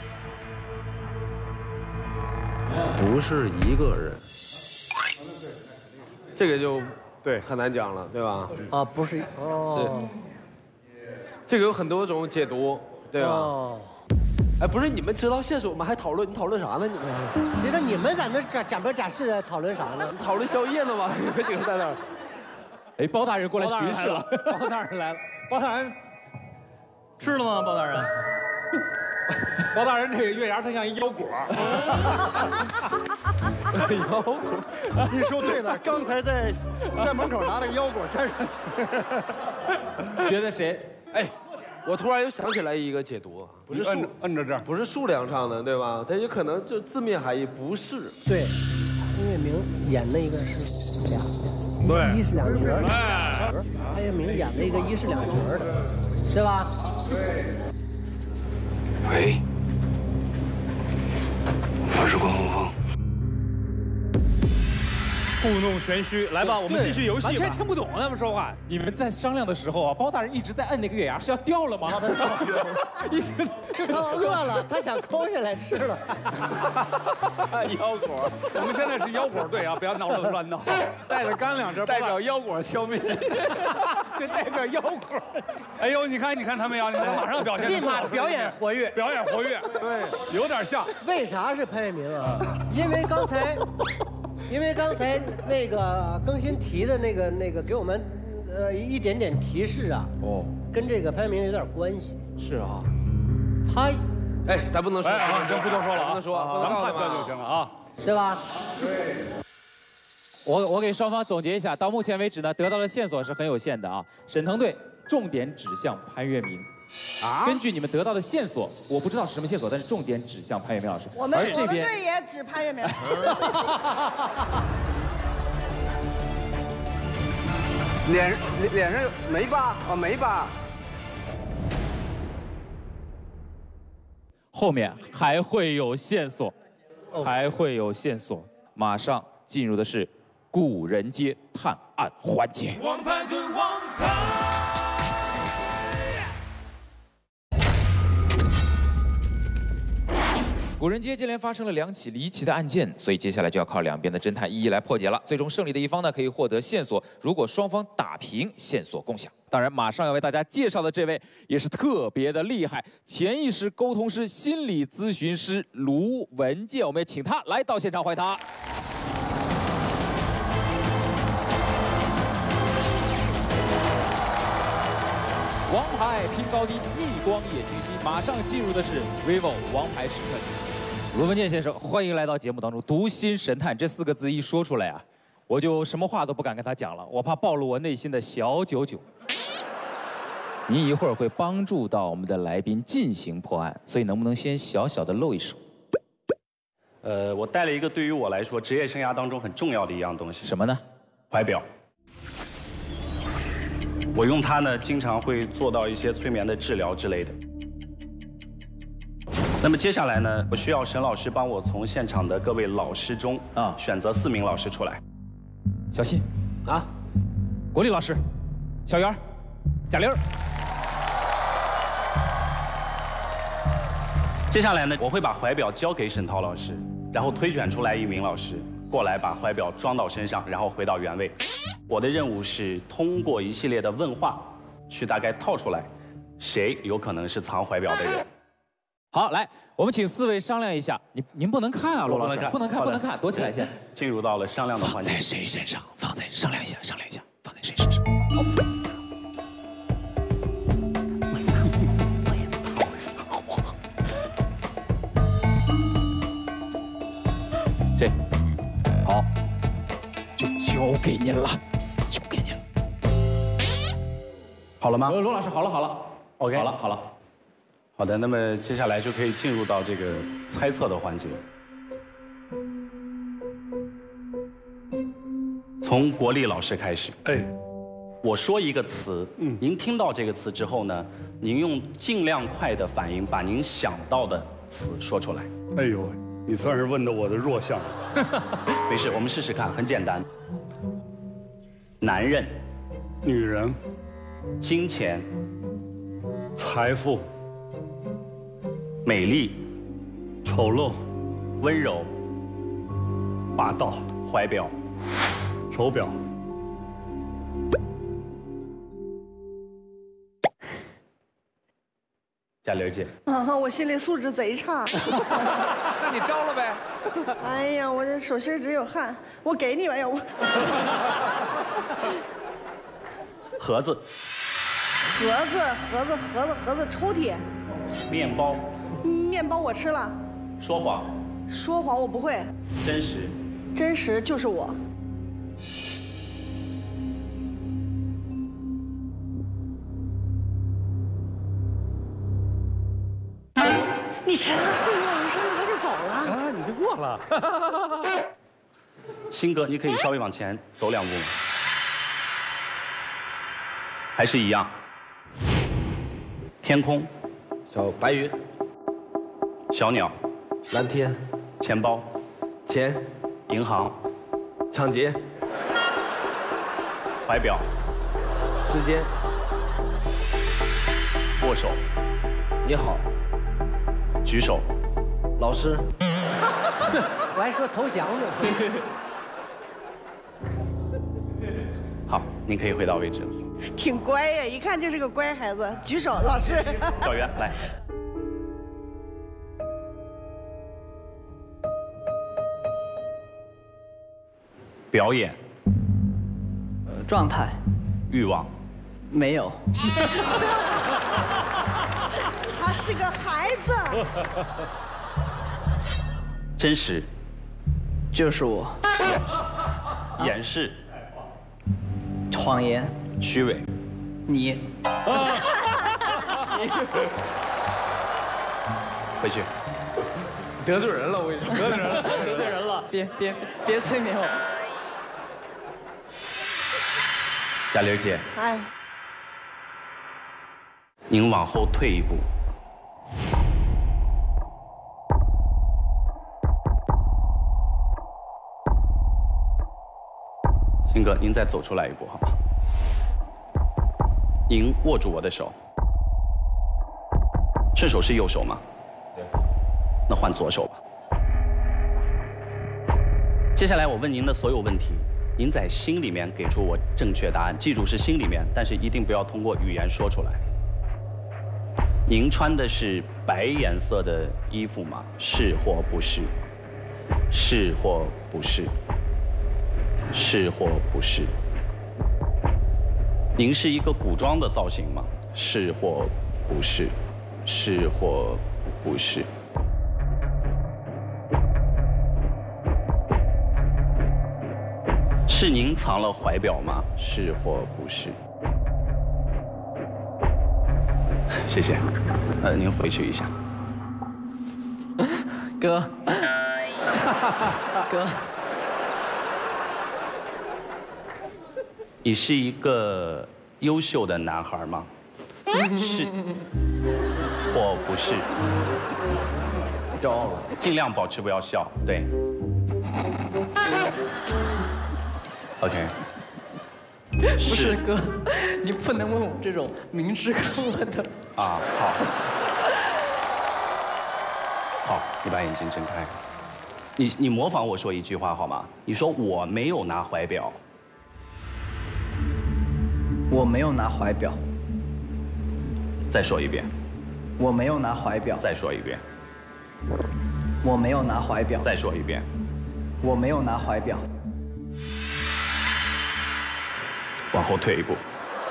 不是一个人，这个就对很难讲了，对吧？ 啊，不是哦， 对，这个有很多种解读，对吧？哦，哎，不是你们知道线索吗？还讨论，你讨论啥呢？你们？ 谁的？你们在那假假模假式的讨论啥呢？ 讨论宵夜呢吗？你们几个在那儿？ 哎，包大人过来巡视了， 包大人来了，包大人吃了吗？包大人。包大人这个月牙，他像一腰果。 腰果，你说对了，刚才在在门口拿那个腰果粘上去。觉得谁？ 哎，我突然又想起来一个解读，不是数摁着这儿， 不是数量上的，对吧？它有可能就字面含义不是。 对，潘粤明演那个是俩， 对， 一是两角。 哎， 潘粤明演了一个一是两角的，对吧？对。 喂，我是关宏峰。 故弄玄虚，来吧，我们继续游戏吧。 完全听不懂他们说话。你们在商量的时候啊，包大人一直在摁那个月牙，是要掉了吗？一直是他饿了，他想抠下来吃了。 腰果，我们现在是腰果队啊，不要闹着乱闹。带着干粮，这代表腰果消灭， 这代表腰果。 哎呦，你看，你看他们呀，你看马上表现， 立马表演活跃， 表演活跃，对，有点像。 为啥是潘粤明啊？因为刚才。因为刚才那个更新提的那个那个给我们呃一点点提示啊，哦，跟这个潘粤明有点关系。 是啊， 他， 哎，咱不能说啊，行，不多说了， 不能说， 咱们判断就行了啊， 对吧？ 对。我我给双方总结一下，到目前为止呢，得到的线索是很有限的啊。沈腾队重点指向潘粤明。啊！根据你们得到的线索，我不知道是什么线索，但是重点指向潘粤明老师。 我们我们队也指潘粤明。 脸脸上没疤啊，没疤。 后面还会有线索，还会有线索。马上进入的是古人街探案环节。王牌对王牌。古人街接连发生了两起离奇的案件，所以接下来就要靠两边的侦探一一来破解了。最终胜利的一方呢，可以获得线索；如果双方打平，线索共享。当然，马上要为大家介绍的这位也是特别的厉害，潜意识沟通师、心理咨询师卢文健，我们也请他来到现场，欢迎他。王牌拼高低，逆光也清晰。马上进入的是 vivo 王牌时刻。卢文健先生，欢迎来到节目当中。读心神探这四个字一说出来啊，我就什么话都不敢跟他讲了，我怕暴露我内心的小九九。您一会儿会帮助到我们的来宾进行破案，所以能不能先小小的露一手？ 呃，我带了一个对于我来说职业生涯当中很重要的一样东西。 什么呢？ 怀表。我用它呢，经常会做到一些催眠的治疗之类的。那么接下来呢，我需要沈老师帮我从现场的各位老师中啊选择四名老师出来。 小新，啊，国立老师，小袁，贾玲。 接下来呢，我会把怀表交给沈涛老师，然后推选出来一名老师过来把怀表装到身上，然后回到原位。我的任务是通过一系列的问话，去大概套出来，谁有可能是藏怀表的人。 好，来，我们请四位商量一下。您您不能看啊，罗老师，不能看，不能看，躲起来先。 进入到了商量的环节。 放在谁身上？放在商量一下，商量一下，放在谁身上？这，好，就交给您了，交给您了。 好了吗？ 罗老师，好了，好了 ，OK， 好了，好了。 好的，那么接下来就可以进入到这个猜测的环节。从国立老师开始。哎，我说一个词，嗯，您听到这个词之后呢，您用尽量快的反应把您想到的词说出来。 哎呦，你算是问到我的弱项了。 没事，我们试试看，很简单。男人， 女人， 金钱， 财富。 美丽， 丑陋， 温柔， 霸道， 怀表， 手表。 贾玲姐， 啊，我心理素质贼差。 那你招了呗？ 哎呀，我这手心直有汗，我给你吧，要不？ 盒子， 盒子，盒子，盒子，盒子，抽屉。 面包， 面包我吃了。 说谎， 说谎我不会。 真实， 真实就是我。你这次会用一声他就走了。 啊，你就过了。 新哥，你可以稍微往前走两步吗？还是一样。天空。 小白云， 小鸟， 蓝天， 钱包， 钱， 银行， 抢劫， 怀表， 时间， 握手， 你好， 举手， 老师， 我还说投降呢。 好，您可以回到位置了。 挺乖呀，一看就是个乖孩子。举手，老师。 赵源来。表演。 呃，状态。 欲望。 没有。 他是个孩子。 真实。 就是我。 掩饰。 谎言。 虚伪。 你。 回去。 得罪人了，我跟你说， 得罪人了，得罪人了，别别别催眠我。 贾玲姐， 哎， 您往后退一步。鑫哥，您再走出来一步，好吧？您握住我的手，顺手是右手吗？对。那换左手吧。接下来我问您的所有问题，您在心里面给出我正确答案。记住是心里面，但是一定不要通过语言说出来。您穿的是白颜色的衣服吗？是或不是？是或不是？是或不是？您是一个古装的造型吗？是或不是？是或不是？是您藏了怀表吗？是或不是？谢谢。呃，您回去一下。 哥，哥。 你是一个优秀的男孩吗？是或不是？骄傲了，尽量保持不要笑。对。OK。 不是哥，你不能问我这种明知可问的。 啊，好。好，你把眼睛睁开。你你模仿我说一句话好吗？你说我没有拿怀表。 我没有拿怀表。 再说一遍。 我没有拿怀表。 再说一遍。 我没有拿怀表。 再说一遍。 我没有拿怀表。 往后退一步。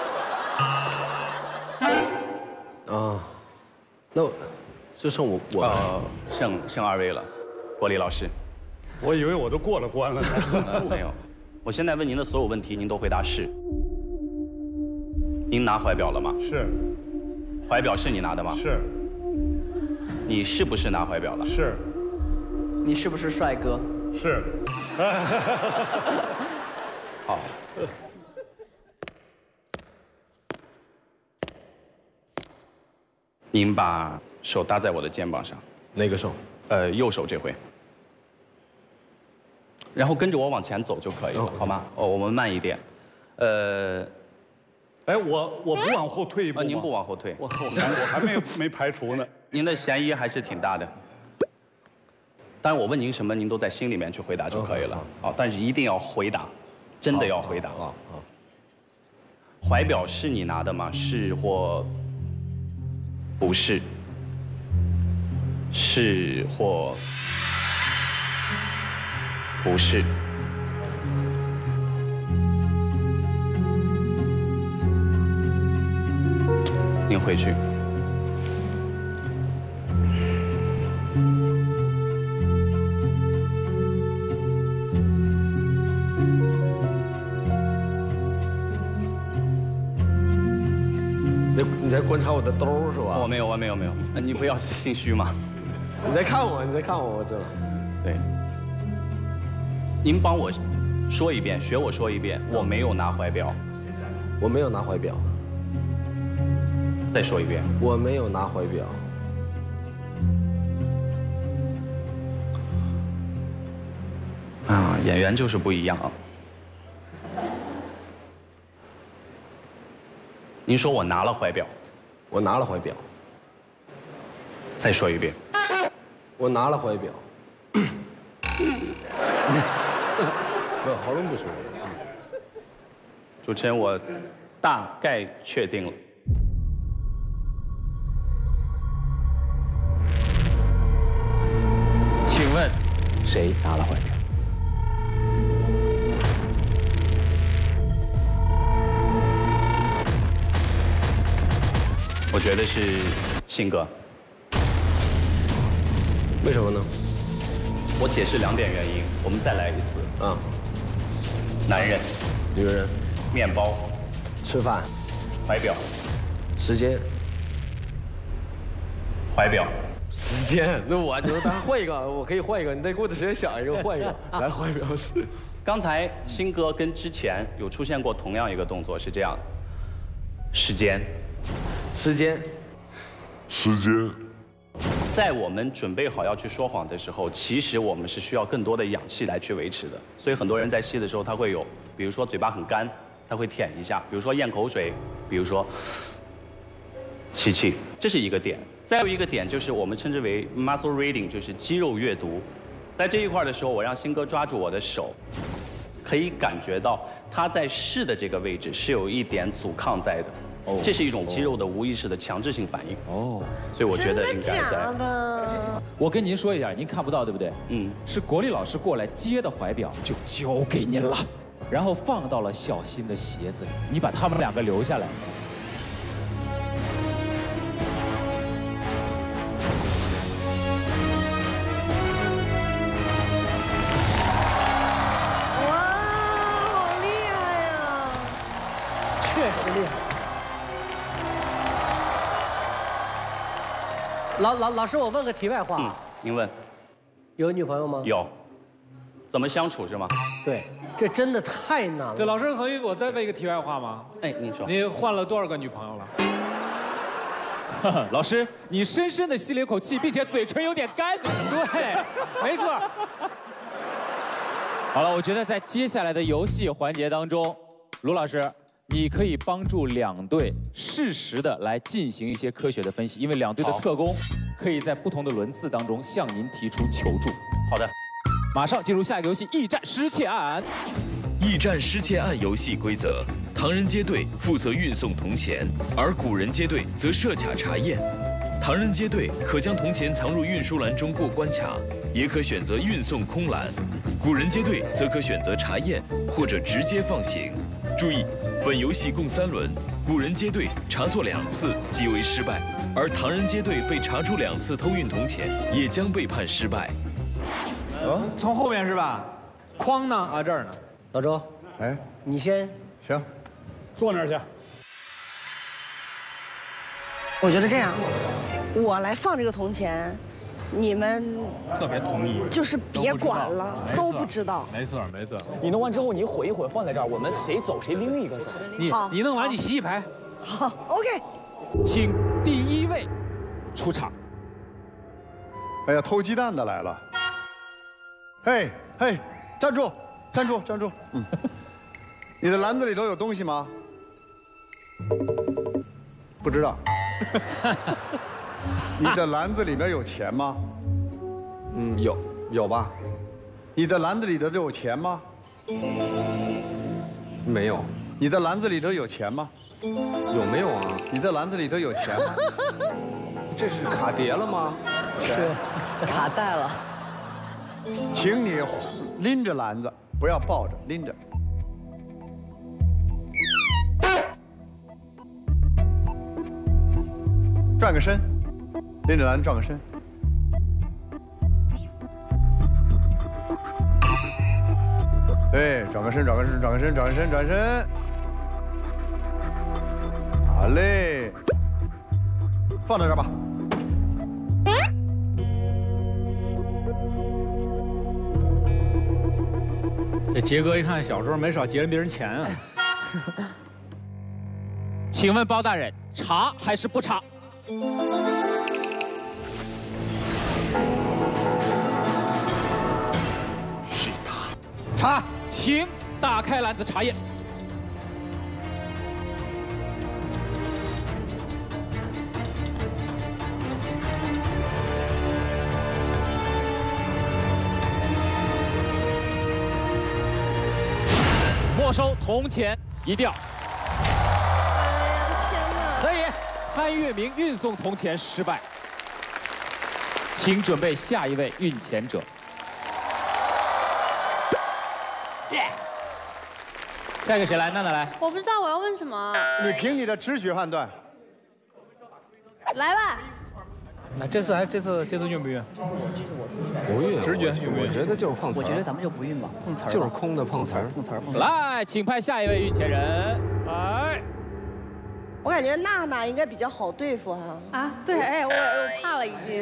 啊，那就剩我我呃，剩剩二位了，国立老师。 我以为我都过了关了呢。 呃、没有，我现在问您的所有问题，您都回答是。您拿怀表了吗？ 是。 怀表是你拿的吗？ 是。 你是不是拿怀表了？ 是。 你是不是帅哥？ 是。 好。您把手搭在我的肩膀上。 哪个手？ 呃，右手这回。然后跟着我往前走就可以了，哦、好吗？哦，我们慢一点。呃。 哎，我我不往后退一步吗？ 您不往后退， 我我还我还没没排除呢。 您的嫌疑还是挺大的。当然，我问您什么，您都在心里面去回答就可以了。啊，但是一定要回答，真的要回答。啊啊。怀表是你拿的吗？是或不是？是或不是？您回去。 你你在观察我的兜是吧？ 我没有，我没有，没有。你不要心虚嘛。 你在看我，你在看我，我知道。 对。您帮我说一遍，学我说一遍。我没有拿怀表。 我没有拿怀表。 再说一遍， 我没有拿怀表。 啊，演员就是不一样。您说我拿了怀表， 我拿了怀表。 再说一遍， 我拿了怀表。不，喉咙不舒服。 主持人，我大概确定了。 请问谁拿了怀表？ 我觉得是信哥。 为什么呢？ 我解释两点原因，我们再来一次啊。男人， 女人， 面包， 吃饭， 怀表， 时间， 怀表， 时间。那我就咱换一个，我可以换一个，你再给我的时间想一个，换一个。来，怀表是。 刚才新哥跟之前有出现过同样一个动作，是这样的：时间， 时间， 时间。在我们准备好要去说谎的时候，其实我们是需要更多的氧气来去维持的。所以很多人在吸的时候，他会有，比如说嘴巴很干，他会舔一下；比如说咽口水，比如说吸气，这是一个点。再有一个点就是我们称之为 muscle reading， 就是肌肉阅读。在这一块的时候，我让新哥抓住我的手，可以感觉到他在试的这个位置是有一点阻抗在的。这是一种肌肉的无意识的强制性反应哦，所以我觉得应该在。 真的假的？ 我跟您说一下，您看不到对不对？ 嗯， 是国立老师过来接的怀表就交给您了，然后放到了小新的鞋子里，你把他们两个留下来。 哇，好厉害呀！ 确实厉害。老老老师，我问个题外话。 嗯，您问。 有女朋友吗？ 有。怎么相处是吗？ 对，这真的太难了。 对，老师可以我再问一个题外话吗？ 哎，您说。 你换了多少个女朋友了？ 老师，你深深的吸了一口气，并且嘴唇有点干。 对，没错。 好了，我觉得在接下来的游戏环节当中，卢老师。你可以帮助两队适时的来进行一些科学的分析，因为两队的特工可以在不同的轮次当中向您提出求助。 好的， 马上进入下一个游戏——驿站失窃案。 驿站失窃案游戏规则：唐人街队负责运送铜钱，而古人街队则设卡查验。唐人街队可将铜钱藏入运输篮中过关卡，也可选择运送空篮；古人街队则可选择查验或者直接放行。注意，本游戏共三轮，古人街队查错两次即为失败，而唐人街队被查出两次偷运铜钱，也将被判失败。 呃，从后面是吧？框呢？啊，这儿呢。 老周， 哎， 你先。 行， 坐那儿去。 我觉得这样，我来放这个铜钱，你们特别同意， 就是别管了，都不知道。 没错没错。 你弄完之后，你混一混放在这儿，我们谁走谁拎一个走。 你你弄完你洗洗牌。 好 ，OK。 请第一位出场。 哎呀，偷鸡蛋的来了！嘿嘿，站住，站住，站住！嗯，你的篮子里头有东西吗？不知道。你的篮子里面有钱吗？ 嗯，有有吧。 你的篮子里头有钱吗？ 没有。 你的篮子里头有钱吗？ 有没有啊？ 你的篮子里头有钱吗？ 这是卡碟了吗？ 是，卡带了。 请你拎着篮子，不要抱着，拎着。转个身，拎着篮子转个身。对，转个身，转个身，转个身，转个身，转身。好嘞，放在这儿吧。 这杰哥一看小时候没少劫人别人钱啊。 请问包大人，查还是不查？ 是他。 茶，请打开篮子查验。没收铜钱一吊。可以，潘粤明运送铜钱失败，请准备下一位运钱者。下一个谁来？娜娜来。 我不知道我要问什么。 你凭你的直觉判断。 来吧。 那这次还这次这次运不运？ 这次我这次我出选。 不运， 直觉运不运？ 我觉得就是碰瓷儿。 我觉得咱们就不运吧，碰瓷儿。 就是空的碰瓷儿， 碰瓷儿碰瓷儿。 来，请派下一位运钱人。来。 我感觉娜娜应该比较好对付哈。 啊，对，哎，我我怕了已经。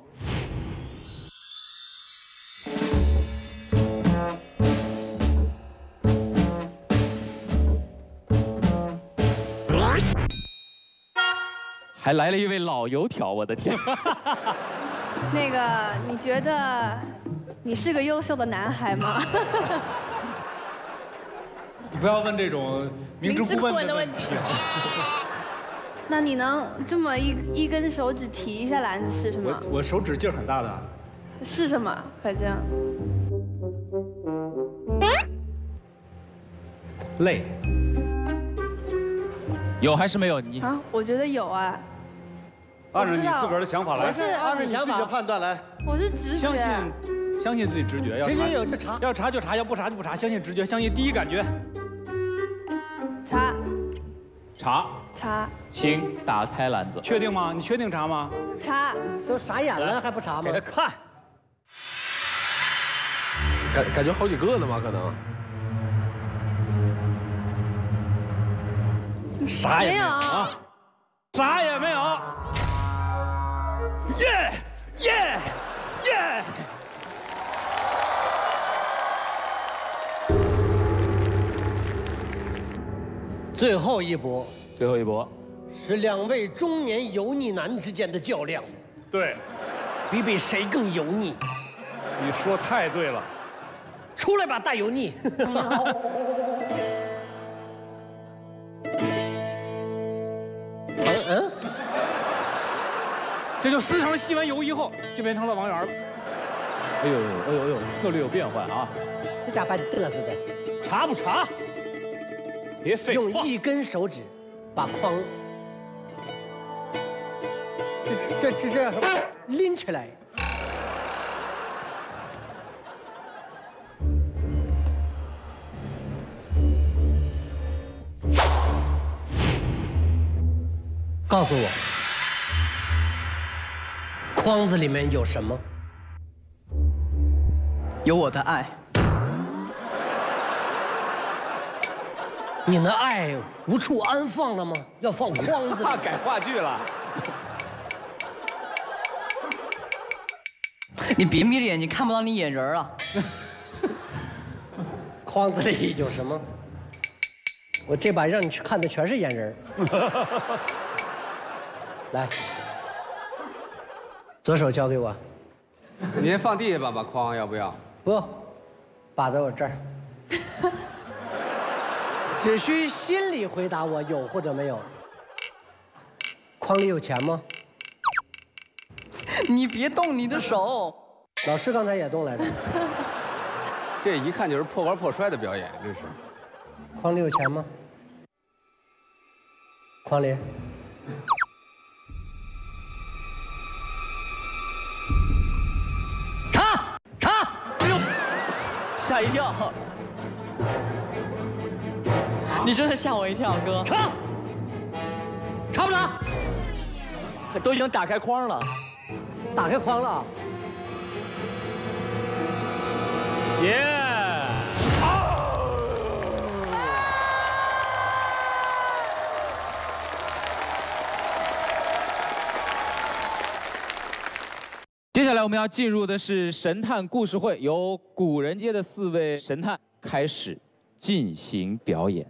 还来了一位老油条，我的天！ 那个，你觉得你是个优秀的男孩吗？ 你不要问这种明知故问的问题。 那你能这么一一根手指提一下篮子是什么？ 我我手指劲儿很大的。 是什么？反正。 累。 有还是没有？你啊，我觉得有啊。 按照你自个儿的想法来。 我是按照你自己的判断来。 我是直觉。 相信相信自己直觉，要直觉有就查， 要查就查，要不查就不查，相信直觉，相信第一感觉。 查。 查。 查。 请打开篮子。 确定吗？你确定查吗？ 查。 都傻眼了还不查吗？ 给他看。 感感觉好几个呢吗？可能。 啥也没有啊，啥也没有。耶耶耶！ 最后一搏， 最后一搏是两位中年油腻男之间的较量。 对， 比比谁更油腻。 你说太对了。 出来吧，大油腻！ 嗯，这就撕成吸完油以后，就变成了王源了。 哎呦哎呦哎呦，策略有变换啊！ 这家把你嘚瑟的。 查不查？ 别废话。 用一根手指把框，这这这是什么？拎起来。告诉我，筐子里面有什么？ 有我的爱。 你的爱无处安放了吗？要放筐子里。 怕改话剧了。 你别眯着眼睛，看不到你眼仁了。 筐子里有什么？我这把让你去看的全是眼仁。来，左手交给我。 你先放地下吧，把筐要不要？ 不，把在我这儿。只需心里回答我有或者没有。筐里有钱吗？ 你别动你的手。 老师刚才也动来着。 这一看就是破罐破摔的表演，这是。 筐里有钱吗？筐里。查查！哎呦， 吓一跳！你真的吓我一跳，哥。 查查不查？ 都已经打开筐了。 打开筐了。 耶！ 接下来我们要进入的是神探故事会，由古人街的四位神探开始进行表演。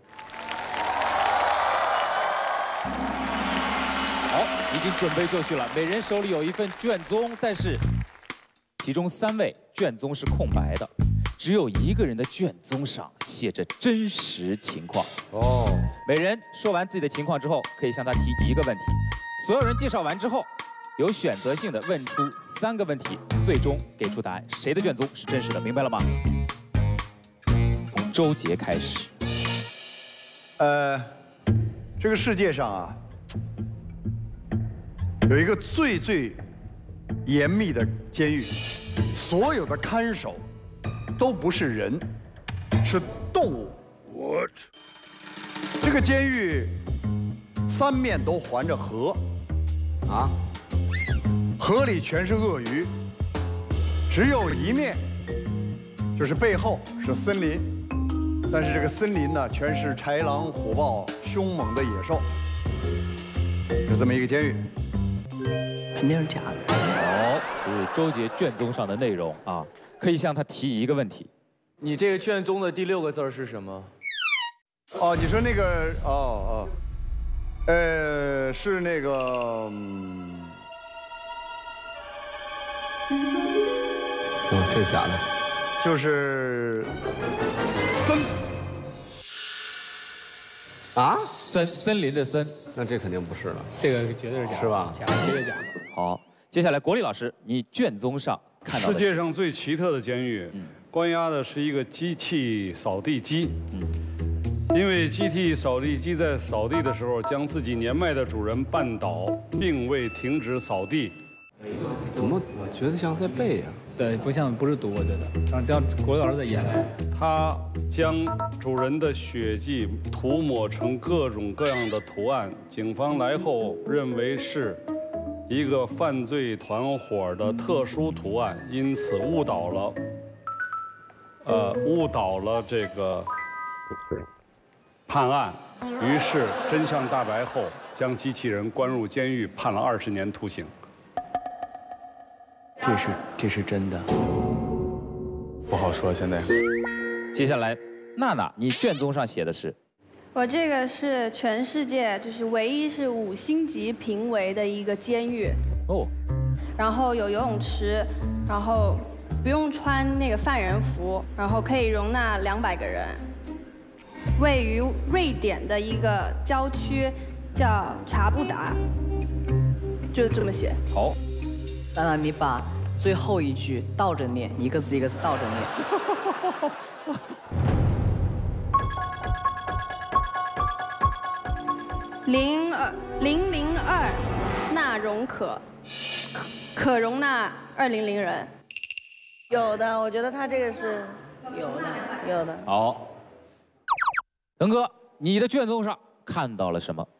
好，已经准备就绪了，每人手里有一份卷宗，但是其中三位卷宗是空白的， 只有一个人的卷宗上写着真实情况。哦，每人说完自己的情况之后，可以向他提一个问题。所有人介绍完之后，有选择性的问出三个问题，最终给出答案。谁的卷宗是真实的？明白了吗？从周杰开始。 呃，这个世界上啊，有一个最最严密的监狱，所有的看守都不是人，是动物。What？ 这个监狱三面都环着河，啊，河里全是鳄鱼，只有一面，就是背后是森林，但是这个森林呢，全是豺狼虎豹、凶猛的野兽，就这么一个监狱。 肯定是假的。 好，这是周杰卷宗上的内容啊，可以向他提一个问题。 你这个卷宗的第六个字是什么？ 哦，你说那个哦哦，呃，是那个，嗯， 哦，这是假的， 就是森啊， 森森林的森， 那这肯定不是了， 这个绝对是假的， 是吧？ 假的，绝对假的。 好，接下来国立老师，你卷宗上看到的世界上最奇特的监狱，关押的是一个机器扫地机。因为机器扫地机在扫地的时候将自己年迈的主人绊倒，并未停止扫地。 怎么我觉得像在背呀？ 对，不像不是读，我觉得像像国立老师在演。 他将主人的血迹涂抹成各种各样的图案，警方来后认为是一个犯罪团伙的特殊图案，因此误导了，呃，误导了这个判案。于是真相大白后，将机器人关入监狱，判了二十年徒刑。 这是这是真的， 不好说现在。 接下来，娜娜，你卷宗上写的是？ 我这个是全世界就是唯一是五星级评为的一个监狱。哦。然后有游泳池，然后不用穿那个犯人服，然后可以容纳两百个人。位于瑞典的一个郊区，叫查布达，就这么写。 好。 娜娜，你把最后一句倒着念，一个字一个字倒着念。 零二零零二纳容可，可容纳二零零人。 有的，我觉得他这个是有的，有的。 好，腾哥，你的卷宗上看到了什么？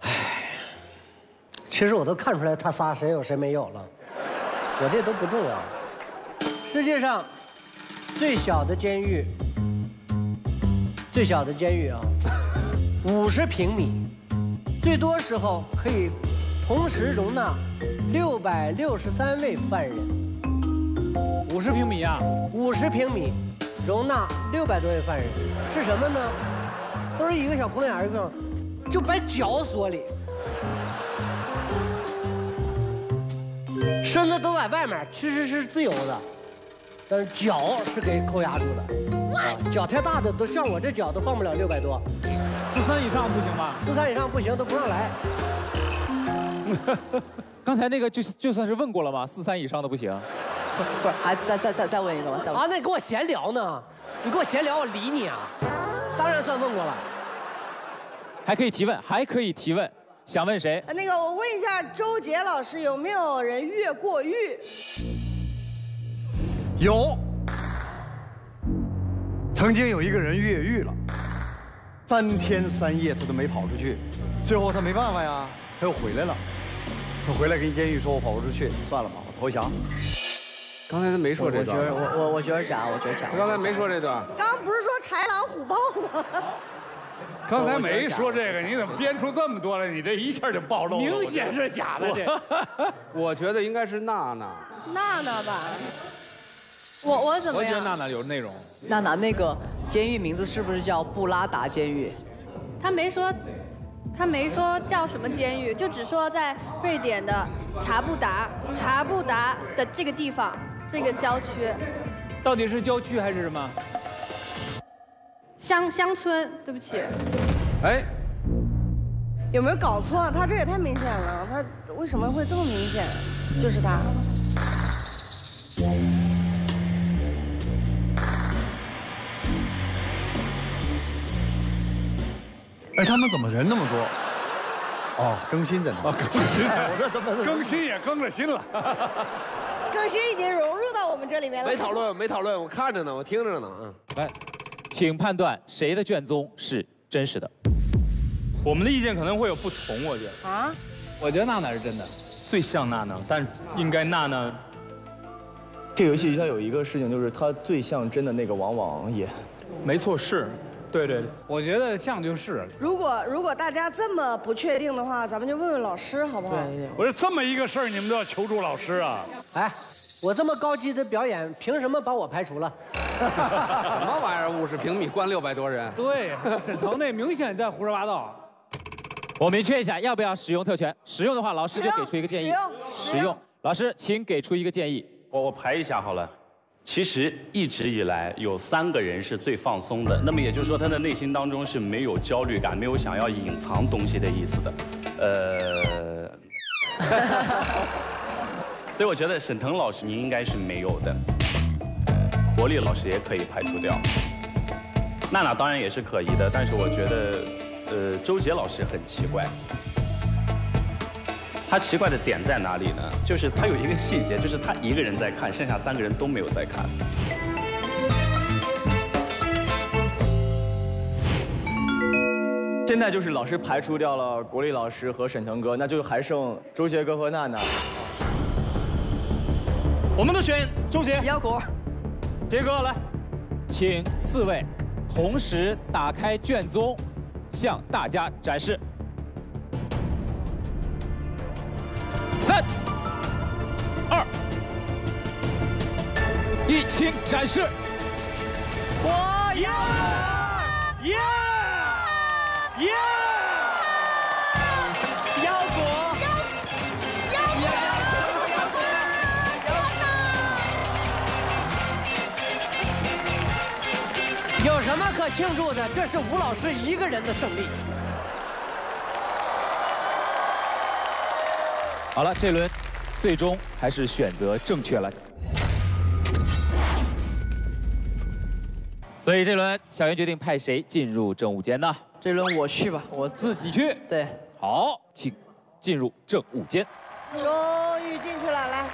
其实我都看出来他仨谁有谁没有了。我这都不重要。世界上最小的监狱，最小的监狱啊，五十平米，最多时候可以同时容纳六百六十三位犯人。 五十平米啊， 五十平米，容纳六百多位犯人，是什么呢？都是一个小窟窿眼儿，一个就把脚锁里。身子都在外面，其实是自由的，但是脚是给扣押住的。啊，脚太大的都像我这脚都放不了六百多。 四三以上不行吧？ 四三以上不行，都不让来。 刚才那个就就算是问过了吗？四三以上的不行。 不是，还再再再再问一个吧？再问啊，那你跟我闲聊呢？你跟我闲聊，我理你啊？当然算问过了。 还可以提问，还可以提问。想问谁？ 那个，我问一下周杰老师，有没有人越过狱？ 有，曾经有一个人越狱了，三天三夜他都没跑出去，最后他没办法呀，他又回来了。他回来跟监狱说：“我跑不出去，算了吧，我投降。” 刚才他没说这段。 我觉得我我我觉得假，我觉得假。 他刚才没说这段。 刚刚不是说豺狼虎豹吗？ 刚才没说这个，你怎么编出这么多来？你这一下就暴露了， 明显是假的。这， 我觉得应该是娜娜。 娜娜吧？ 我我怎么样？ 我觉得娜娜有内容。 娜娜，那个监狱名字是不是叫布拉达监狱？ 他没说，他没说叫什么监狱，就只说在瑞典的查布达，查布达的这个地方，这个郊区。 到底是郊区还是什么？ 乡乡村，对不起。 哎， 有没有搞错？他这也太明显了，他为什么会这么明显？就是他。 哎，他们怎么人那么多？哦，更新在那。 哦，更新，我这怎么更新也更了新了。 更新已经融入到我们这里面了。 没讨论，没讨论，我看着呢，我听着呢。嗯， 来，请判断谁的卷宗是真实的。 我们的意见可能会有不同，我觉得。 啊？ 我觉得娜娜是真的， 最像娜娜，但应该娜娜。 这游戏它有一个事情，就是它最像真的那个，往往也， 没错，是。对对， 我觉得像就是了。 如果如果大家这么不确定的话，咱们就问问老师好不好？ 对对。我说这么一个事儿，你们都要求助老师啊？ 哎，我这么高级的表演，凭什么把我排除了？ 什么玩意儿？五十平米关六百多人。 对，沈腾那明显在胡说八道。 我明确一下，要不要使用特权？使用的话，老师就给出一个建议。 使用。 使用。老师，请给出一个建议。 我我排一下好了。其实一直以来有三个人是最放松的，那么也就是说他的内心当中是没有焦虑感，没有想要隐藏东西的意思的，呃，所以我觉得沈腾老师您应该是没有的，国立老师也可以排除掉，娜娜当然也是可疑的，但是我觉得，呃，周杰老师很奇怪。他奇怪的点在哪里呢？就是他有一个细节，就是他一个人在看，剩下三个人都没有在看。 现在就是老师排除掉了国立老师和沈腾哥，那就还剩周杰哥和娜娜。 我们都选周杰。 腰果， 杰哥来， 请四位同时打开卷宗，向大家展示。三、二、一，请展示。 我耶耶耶！ 腰果， 腰果，有什么可庆祝的？这是吴老师一个人的胜利。 好了，这轮最终还是选择正确了，所以这轮小袁决定派谁进入正午间呢？ 这轮我去吧， 我自己去。 对， 好，请进入正午间。 终于进去了，来。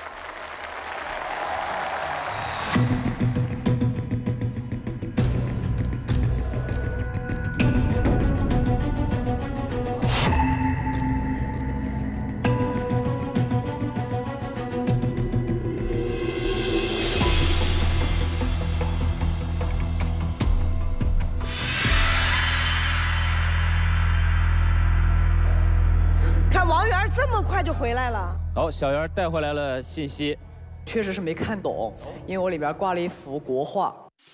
这么快就回来了。 好，小袁带回来了信息， 确实是没看懂，因为我里边挂了一幅国画。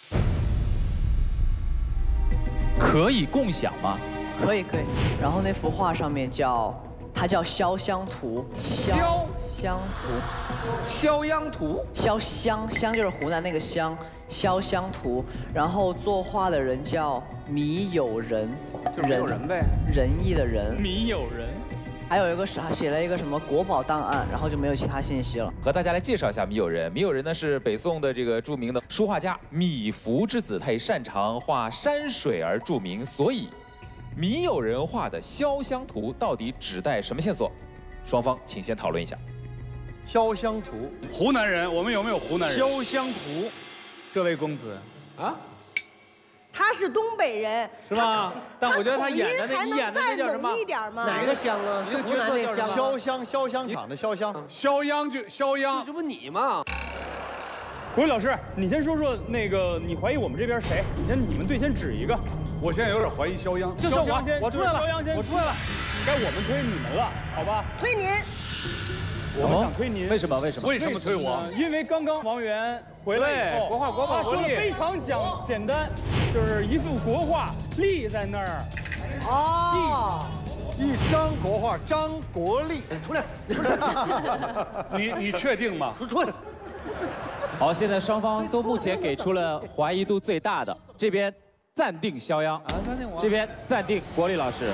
可以共享吗？ 可以可以。然后那幅画上面叫，它叫潇湘图。 潇湘图。 潇湘图。 潇湘湘就是湖南那个湘，潇湘图。然后作画的人叫米友仁， 就是米友仁呗， 仁义的仁。 米友仁。 还有一个是写了一个什么国宝档案，然后就没有其他信息了。 和大家来介绍一下米友仁。米友仁呢是北宋的这个著名的书画家，米芾之子，他以擅长画山水而著名。所以，米友仁画的《潇湘图》到底指代什么线索？双方请先讨论一下。 潇湘图， 湖南人，我们有没有湖南人？ 潇湘图，这位公子啊。 他是东北人， 是吧？但我觉得他演的那，你演的那叫什么？ 哪个湘啊？是湖南那湘。 潇湘，潇湘厂的潇湘。 潇湘就潇湘， 这不你吗？ 国立老师，你先说说那个，你怀疑我们这边谁？你先，你们队先指一个。 我现在有点怀疑潇湘。 就是我，我出来了， 潇湘先，我出来了。该我们推你们了，好吧？ 推您。 我们想推您。 为什么？为什么？ 为什么推我？ 因为刚刚王源回来以后， 国画国宝说的非常讲简单，就是一幅国画立在那儿。 哦。 一张国画，张国立， 出来， 你你确定吗？ 出来。 好，现在双方都目前给出了怀疑度最大的，这边暂定肖央，啊，暂定我，这边暂定国立老师。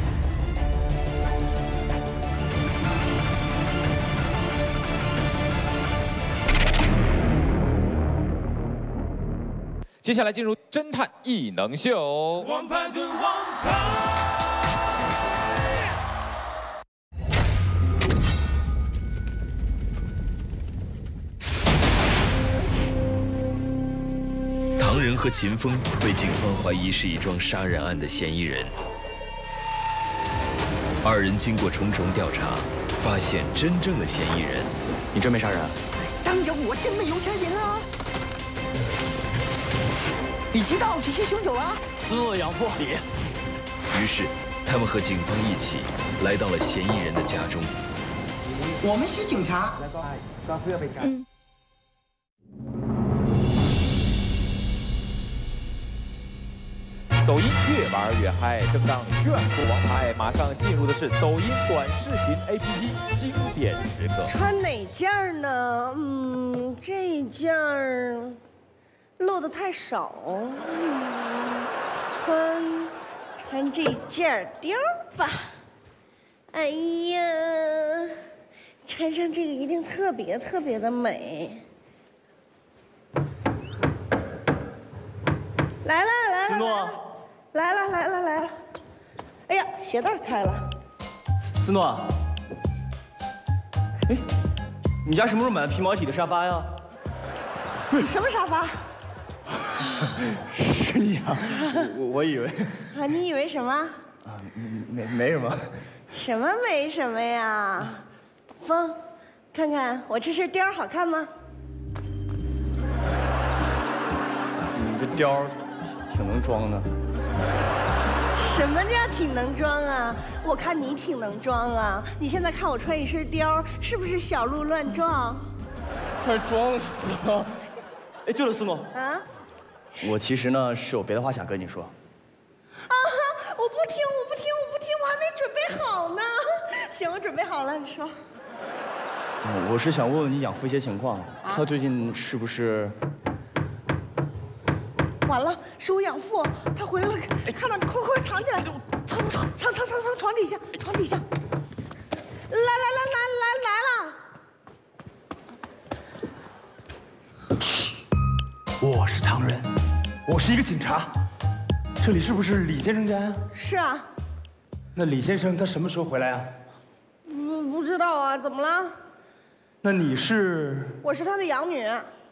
接下来进入侦探异能秀。 王牌对王牌。 唐仁和秦风被警方怀疑是一桩杀人案的嫌疑人。二人经过重重调查，发现真正的嫌疑人。 你真没杀人？ 当然我真没有杀人啊！你知道谁是凶手啊？ 是养父你。 于是，他们和警方一起来到了嫌疑人的家中。 我们是警察。嗯。 抖音越玩越嗨，登上炫酷王牌，马上进入的是抖音短视频 A P P 经典时刻。 穿哪件儿呢？嗯，这件儿露的太少。嗯，穿穿这件貂吧。哎呀，穿上这个一定特别特别的美。来了来了。 思诺。 来了来了来了！哎呀，鞋带开了。 思诺，哎，你家什么时候买的皮毛体的沙发呀？ 什么沙发？ 是你啊！我我以为。 啊，你以为什么？ 啊，没没什么。 什么没什么呀？风，看看我这身貂好看吗？ 你这貂挺能装的。 什么叫挺能装啊？我看你挺能装啊！你现在看我穿一身貂，是不是小鹿乱撞？ 快装死了！哎，对了，思诺啊， 我其实呢是有别的话想跟你说。 啊！我不听，我不听，我不听，我还没准备好呢。行，我准备好了，你说。 嗯，我是想问问你养父一些情况，啊、他最近是不是？ 完了，是我养父，他回来了，看到你，快快藏起来，藏藏藏藏藏藏床底下，床底下。来来来来来来了。 我是唐仁，我是一个警察，这里是不是李先生家呀？ 是啊。 那李先生他什么时候回来呀？ 不不知道啊，怎么了？ 那你是？ 我是他的养女。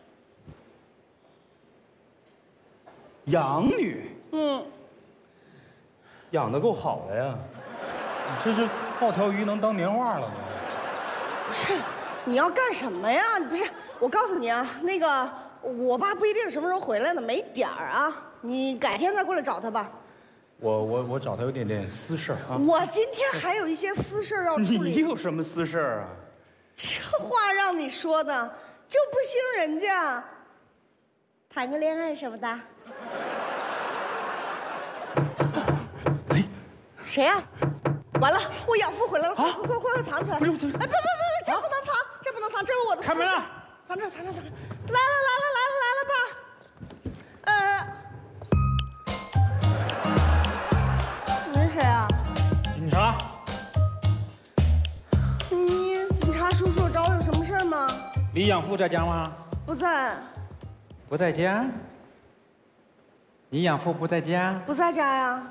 养女， 嗯， 养的够好的呀，你这是抱条鱼能当年画了吗？ 不是，你要干什么呀？不是，我告诉你啊，那个我爸不一定什么时候回来呢，没点儿啊，你改天再过来找他吧。 我我我找他有点点私事啊。 我今天还有一些私事要处理。 你有什么私事啊？ 这话让你说的，就不兴人家谈个恋爱什么的。 哎， 谁呀？完了，我养父回来了，快快快快藏起来！不是不是，哎不不不，这不能藏，这不能藏，这是我的。 开门啊！ 藏这藏这藏这，来了来了来了来了吧？呃，你是谁啊？ 警察。 你警察叔叔找我有什么事吗？ 李养父在家吗？ 不在。 不在家？ 你养父不在家？ 不在家呀。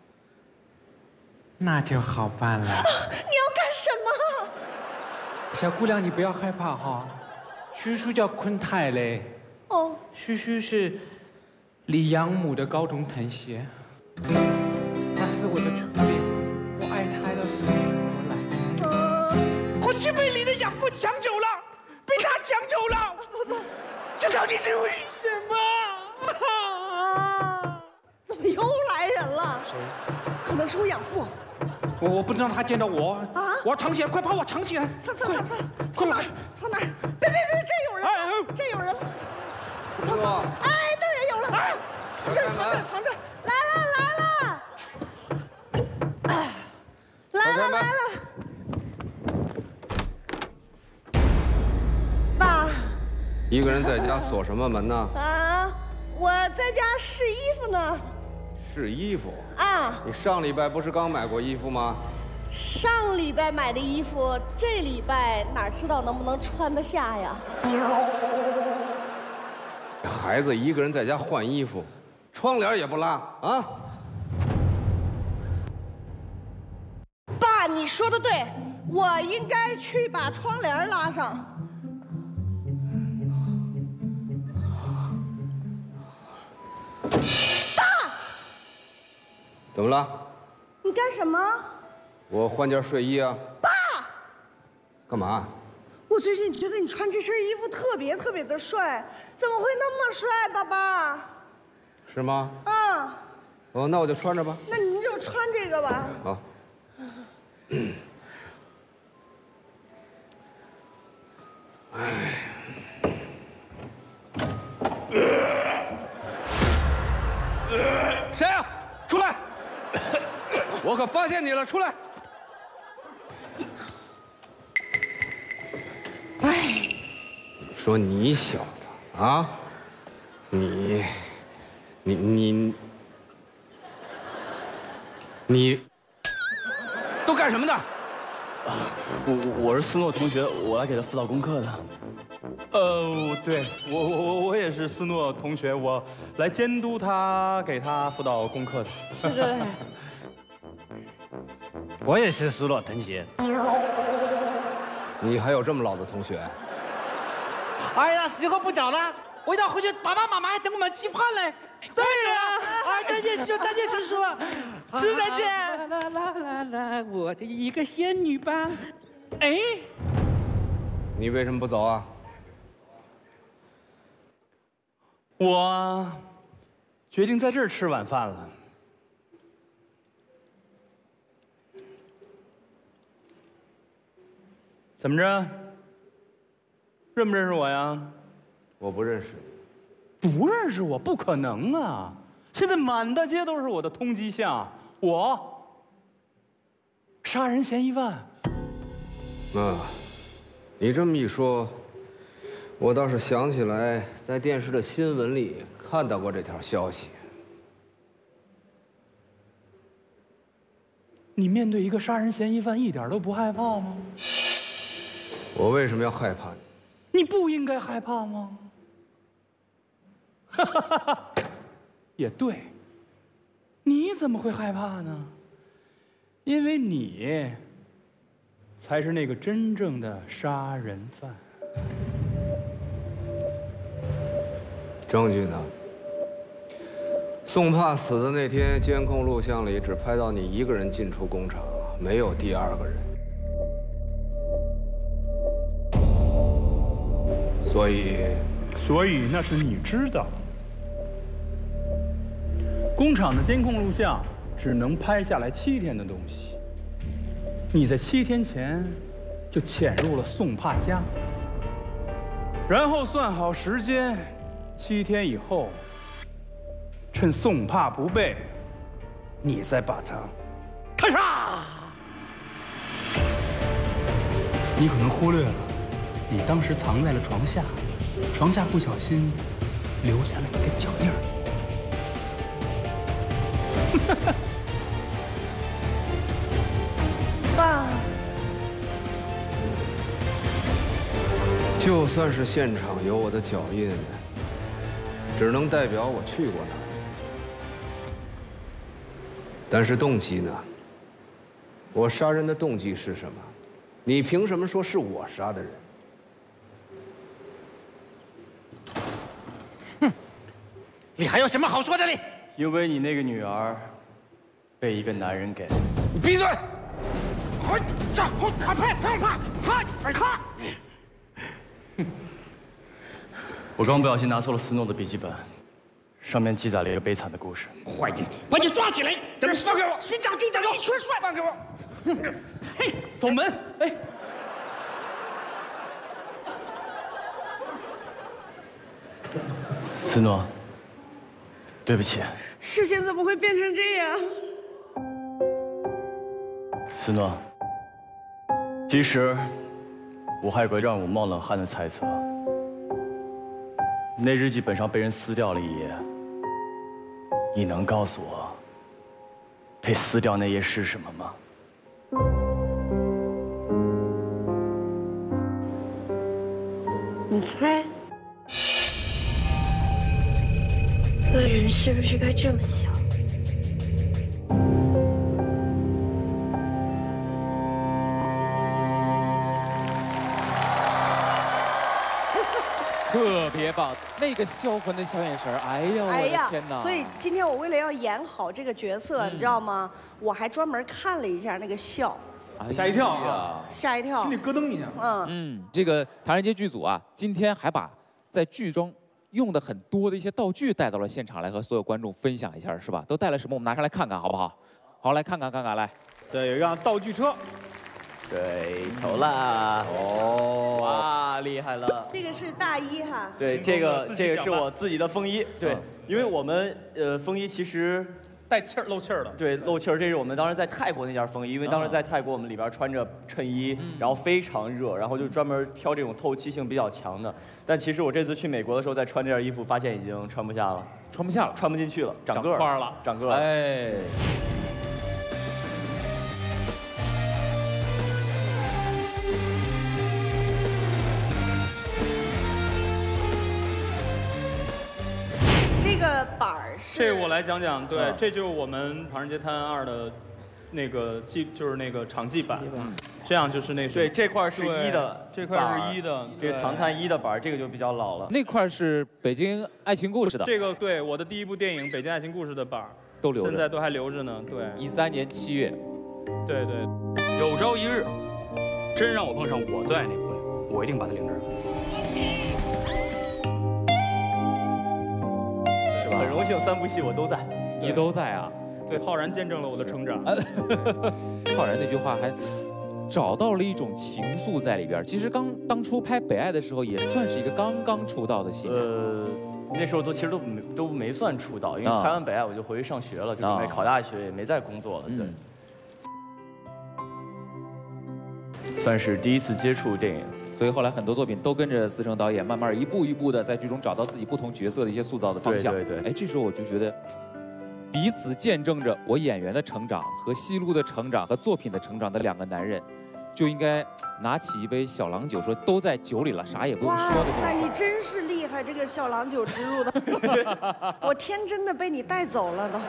那就好办了。 你要干什么？ 小姑娘，你不要害怕哈。叔叔叫昆泰嘞。 哦。 叔叔是李养母的高中同学，他是我的初恋，我爱他要死去活来。 嗯。 可是被你的养父抢走了，被他抢走了。 不不， 这到底是为什么？ 怎么又来人了？谁？可能是我养父。 我我不知道他见到我啊！ 我要藏起来，快把我藏起来！ 藏藏藏藏，藏哪儿？藏哪儿？别别别，这有人了！这有人了！藏藏藏！哎，那人有了！藏这儿藏这儿藏这儿！来了来了！来了来了！爸， 一个人在家锁什么门呢？ 啊，我在家试衣服呢。 试衣服啊？ 你上礼拜不是刚买过衣服吗？ 上礼拜买的衣服，这礼拜哪知道能不能穿得下呀？ 孩子一个人在家换衣服，窗帘也不拉啊！ 爸，你说的对，我应该去把窗帘拉上。爸， 怎么了？ 你干什么？ 我换件睡衣啊。 爸， 干嘛？ 我最近觉得你穿这身衣服特别特别的帅，怎么会那么帅，爸爸？ 是吗？ 嗯。 哦，那我就穿着吧。 那您就穿这个吧。 好。哎。谁呀？出来！我可发现你了，出来！哎，说你小子啊，你，你你你都干什么的？ 我我是思诺同学，我来给他辅导功课的。 呃，对我我我我也是思诺同学，我来监督他，给他辅导功课的。 是的。 我也是思诺同学。 你还有这么老的同学？ 哎呀，时候不早了，我要回去，爸爸妈妈还等我们吃饭嘞。 对呀， 啊，再见，叔叔，再见，叔叔。 是再见。 啦啦啦啦啦，我的一个仙女棒。哎， 你为什么不走啊？ 我决定在这儿吃晚饭了。怎么着？认不认识我呀？ 我不认识。 不认识我？不可能啊！现在满大街都是我的通缉相，我杀人嫌疑犯。 啊，你这么一说，我倒是想起来，在电视的新闻里看到过这条消息。 你面对一个杀人嫌疑犯一点都不害怕吗？ 我为什么要害怕你？ 你不应该害怕吗？哈哈哈哈，也对，你怎么会害怕呢？因为你才是那个真正的杀人犯。 证据呢？宋帕死的那天，监控录像里只拍到你一个人进出工厂，没有第二个人。所以， 所以那是你知道。工厂的监控录像只能拍下来七天的东西，你在七天前就潜入了宋帕家，然后算好时间，七天以后，趁宋帕不备，你再把他，咔嚓！你可能忽略了。你当时藏在了床下，床下不小心留下了你的脚印儿。 爸， 就算是现场有我的脚印，只能代表我去过那儿。但是动机呢？我杀人的动机是什么？你凭什么说是我杀的人？ 你还有什么好说的哩？ 因为你那个女儿被一个男人给…… 你闭嘴！快上！快快快快快快快！ 我刚不小心拿错了斯诺的笔记本，上面记载了一个悲惨的故事。 坏人，把你抓起来！等人放给我！新疆军长一颗帅，放给我！ 嘿，走门！哎。 斯诺，对不起。 事情怎么会变成这样？ 斯诺，其实我还有个让我冒冷汗的猜测。 那日记本上被人撕掉了一页，你能告诉我，被撕掉那页是什么吗？ 你猜？ 恶人是不是该这么想？ 特别棒，那个销魂的小眼神，哎呀，我的天哪！ 所以今天我为了要演好这个角色，你知道吗？我还专门看了一下那个笑， 吓一跳啊！ 吓一跳， 心里咯噔一下。 嗯嗯，这个唐人街剧组啊，今天还把在剧中用的很多的一些道具带到了现场来和所有观众分享一下，是吧？都带了什么？我们拿上来看看，好不好？好，来看看看看，来， 对，有一辆道具车。 对头啦！哦，哇，厉害了！ 这个是大衣哈。 对，这个这个是我自己的风衣。对，因为我们呃风衣其实带气儿、漏气儿的。 对，漏气儿，这是我们当时在泰国那件风衣，因为当时在泰国我们里边穿着衬衣，然后非常热，然后就专门挑这种透气性比较强的。但其实我这次去美国的时候再穿这件衣服，发现已经穿不下了， 穿不下了， 穿不进去了，长个儿长宽了， 长个儿。 哎。 这个板儿是， 这我来讲讲，对，这就是我们《唐人街探案二》的，那个记，就是那个场记板，这样就是那对，这块是一的， 这块是一的， 这个《唐探一》的板，这个就比较老了。 那块是北京爱情故事的， 这个对我的第一部电影《北京爱情故事》的板都留着， 现在都还留着呢。对， 一三年七月， 对对。 有朝一日，真让我碰上我最爱那姑娘，我一定把她领这儿。 很荣幸，三部戏我都在， 你都在啊？ 对，浩然见证了我的成长。 浩然那句话还找到了一种情愫在里边。其实刚当初拍《北爱》的时候，也算是一个刚刚出道的戏。 呃，那时候都其实都没都没算出道，因为拍完《北爱》我就回去上学了，就准备考大学，也没再工作了。对，算是第一次接触电影。 所以后来很多作品都跟着思成导演，慢慢一步一步的在剧中找到自己不同角色的一些塑造的方向。 对对对。 哎，这时候我就觉得，彼此见证着我演员的成长和戏路的成长和作品的成长的两个男人，就应该拿起一杯小郎酒，说都在酒里了，啥也不用说的。 哇塞，你真是厉害，这个小郎酒之路的，我天真的被你带走了都。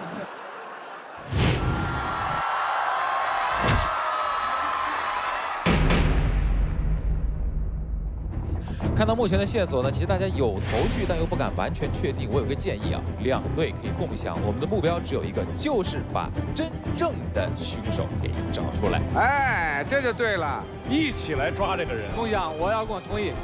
看到目前的线索呢，其实大家有头绪，但又不敢完全确定。我有个建议啊，两队可以共享，我们的目标只有一个，就是把真正的凶手给找出来。 哎，这就对了， 一起来抓这个人。梦想，我要跟我同意。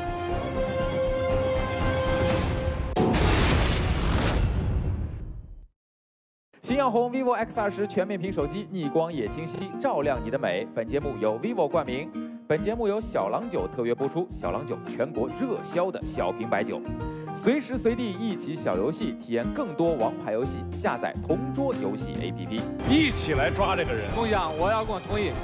新样红 vivo X 二十全面屏手机，逆光也清晰，照亮你的美。本节目由 vivo 冠名。 本节目由小郎酒特约播出，小郎酒全国热销的小瓶白酒，随时随地一起小游戏，体验更多王牌游戏，下载同桌游戏 A P P， 一起来抓这个人。梦想，我要跟我同意。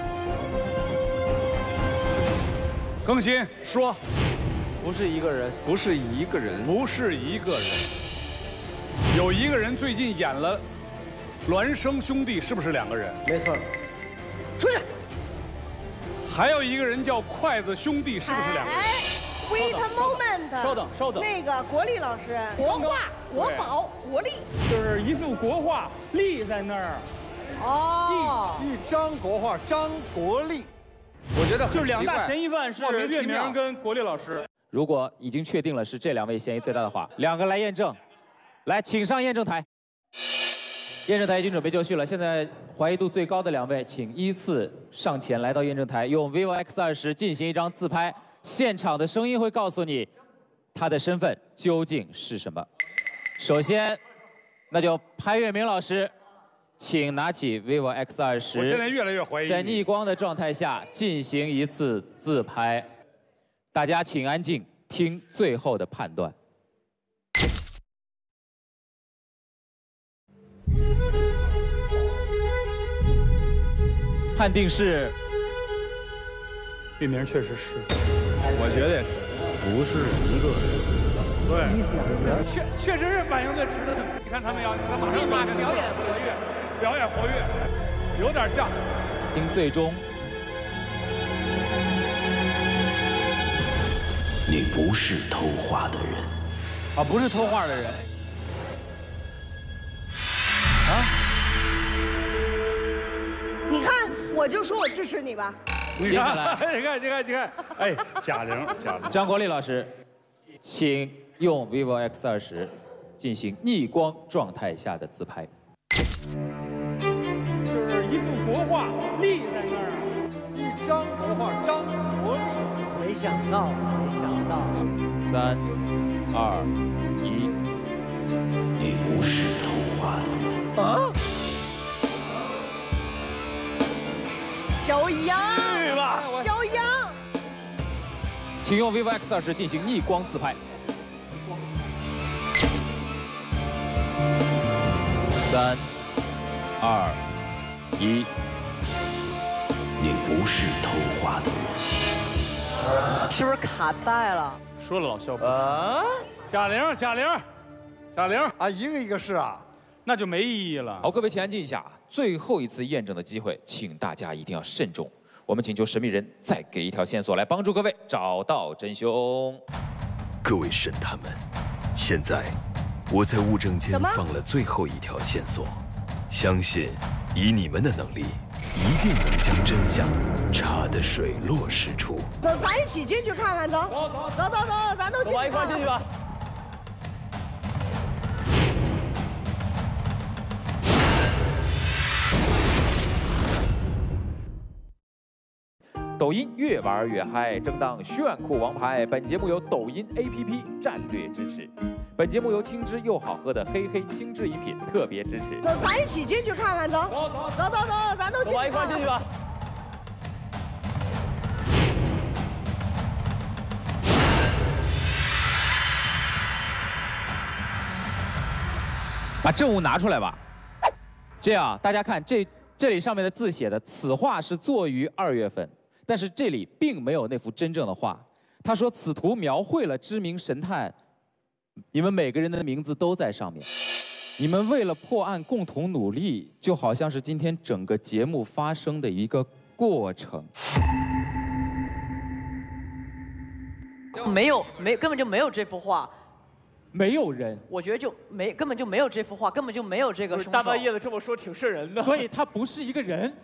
更新说， 不是一个人， 不是一个人， 不是一个人，有一个人最近演了《孪生兄弟》，是不是两个人？ 没错。 出去。 还有一个人叫筷子兄弟，是不是两个人？ 哎 ，Wait a moment， 稍等，稍等。 那个国立老师，国画、国宝、国力， 就是一幅国画立在那儿。 哦，一一张国画，张国立。我觉得就是两大嫌疑犯是岳明跟国立老师。 如果已经确定了是这两位嫌疑最大的话，两个来验证，来，请上验证台。 验证台已经准备就绪了，现在怀疑度最高的两位，请依次上前来到验证台，用 vivo X 二十进行一张自拍。现场的声音会告诉你，他的身份究竟是什么。首先，那就潘粤明老师，请拿起 vivo X 二十， 我现在越来越怀疑， 在逆光的状态下进行一次自拍。大家请安静，听最后的判断。 判定是， 岳明确实是，我觉得也是， 不是一个人。 对， 确确实是反应最迟的。 你看他们要，他马上立马表演活跃， 表演活跃，有点像。 听最终。 你不是偷画的人， 啊，不是偷画的人。啊！ 你看，我就说我支持你吧。 你看，你看，你看，你看，哎，贾玲，贾玲， 张国立老师，请用 vivo X 二十进行逆光状态下的自拍。 就是一幅国画立在那儿， 一张国画，张国立。 没想到，没想到。 三、二、一。 你不是偷画的人啊！小杨， 去吧， 小杨。 请用 vivo X 二十进行逆光自拍。三、二、一。 你不是偷画的人。 是不是卡带了？ 说了老肖不是。贾玲，贾玲，贾玲啊，一个一个是啊， 那就没意义了。 好，各位请安静一下，最后一次验证的机会，请大家一定要慎重。我们请求神秘人再给一条线索来帮助各位找到真凶。 各位神探们，现在我在物证间放了最后一条线索，相信以你们的能力。 一定能将真相查得水落石出。 走，咱一起进去看看，走，走走走，咱都进去。 我们一块进去吧。 抖音越玩越嗨，争当炫酷王牌。本节目由抖音 A P P 战略支持。本节目由轻脂又好喝的黑黑轻脂饮品特别支持。 走，咱一起进去看看，走，走走走，咱都进去。 我们一块进去吧。 把证物拿出来吧。这样，大家看这这里上面的字写的，此画是作于二月份，但是这里并没有那幅真正的画。他说此图描绘了知名神探，你们每个人的名字都在上面。你们为了破案共同努力，就好像是今天整个节目发生的一个过程。 没有，没根本就没有这幅画。 没有人， 我觉得就没根本就没有这幅画，根本就没有这个凶手。 大半夜的这么说挺瘆人的。 所以他不是一个人。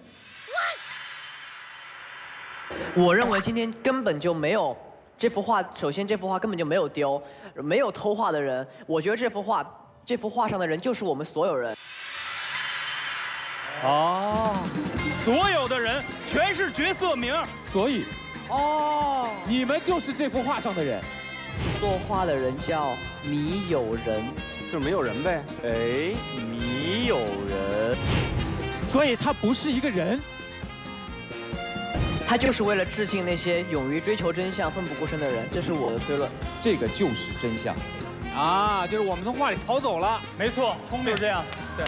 我认为今天根本就没有这幅画。首先，这幅画根本就没有丢，没有偷画的人。我觉得这幅画，这幅画上的人就是我们所有人。 哦，所有的人全是角色名， 所以， 哦， 你们就是这幅画上的人。 作画的人叫米友人， 就是没有人呗。 哎，米友人， 所以他不是一个人， 他就是为了致敬那些勇于追求真相、奋不顾身的人。这是我的推论。 这个就是真相。 啊，就是我们从画里逃走了。没错，聪明，就是这样。对。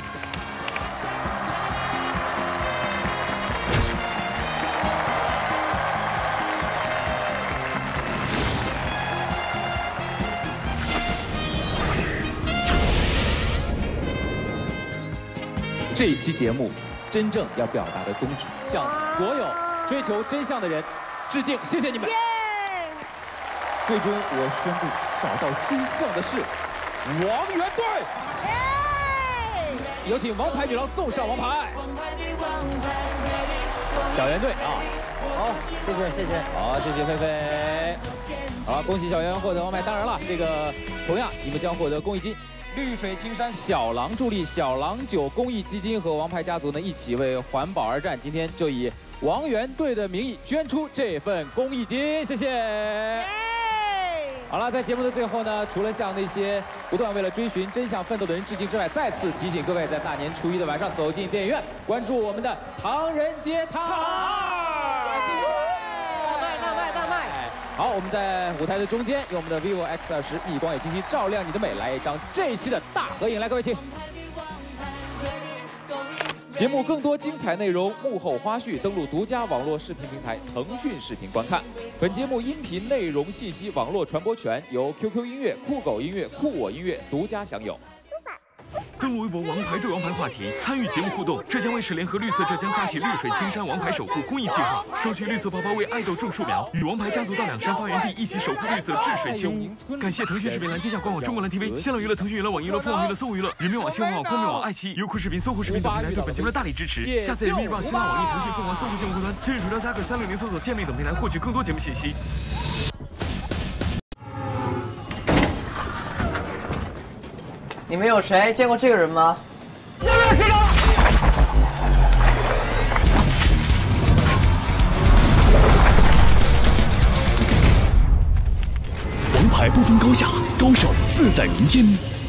这一期节目真正要表达的宗旨，向所有追求真相的人致敬，谢谢你们。最终我宣布，找到真相的是王源队。有请王牌女郎送上王牌。小圆队啊， 好，谢谢谢谢。 好，谢谢菲菲。好，恭喜小圆获得王牌。当然了，这个同样你们将获得公益金。 绿水青山小郎助力小郎酒公益基金和王牌家族呢一起为环保而战，今天就以王源队的名义捐出这份公益金，谢谢。好了，在节目的最后呢，除了向那些不断为了追寻真相奋斗的人致敬之外，再次提醒各位，在大年初一的晚上走进电影院，关注我们的《唐人街探二》。谢谢。大卖大卖大卖。好，我们在舞台的中间，用我们的 vivo X 二十逆光也清晰照亮你的美，来一张这一期的大合影，来各位请。 节目更多精彩内容、幕后花絮，登录独家网络视频平台腾讯视频观看。本节目音频内容信息网络传播权由 Q Q 音乐、酷狗音乐、酷我音乐独家享有。 登录微博“王牌对王牌”话题，参与节目互动。浙江卫视联合绿色浙江发起绿水青山王牌守护公益计划，收取绿色包包为爱豆种树苗，与王牌家族到两山发源地一起守护绿色，治水清污。感谢腾讯视频、蓝天下官网、中国蓝 T V、新浪娱乐、腾讯娱乐、网易娱乐、凤凰娱乐、搜狐娱乐、人民网、新闻网、光明网、爱奇艺、优酷视频、搜狐视频等平台对本节目的大力支持。下载人民日报、新浪、网易、腾讯、凤凰、搜狐新闻客户端，今日头条、加个三六零搜索“见面”等平台获取更多节目信息。 你们有谁见过这个人吗？ 有没有知道？ 王牌不分高下，高手自在民间。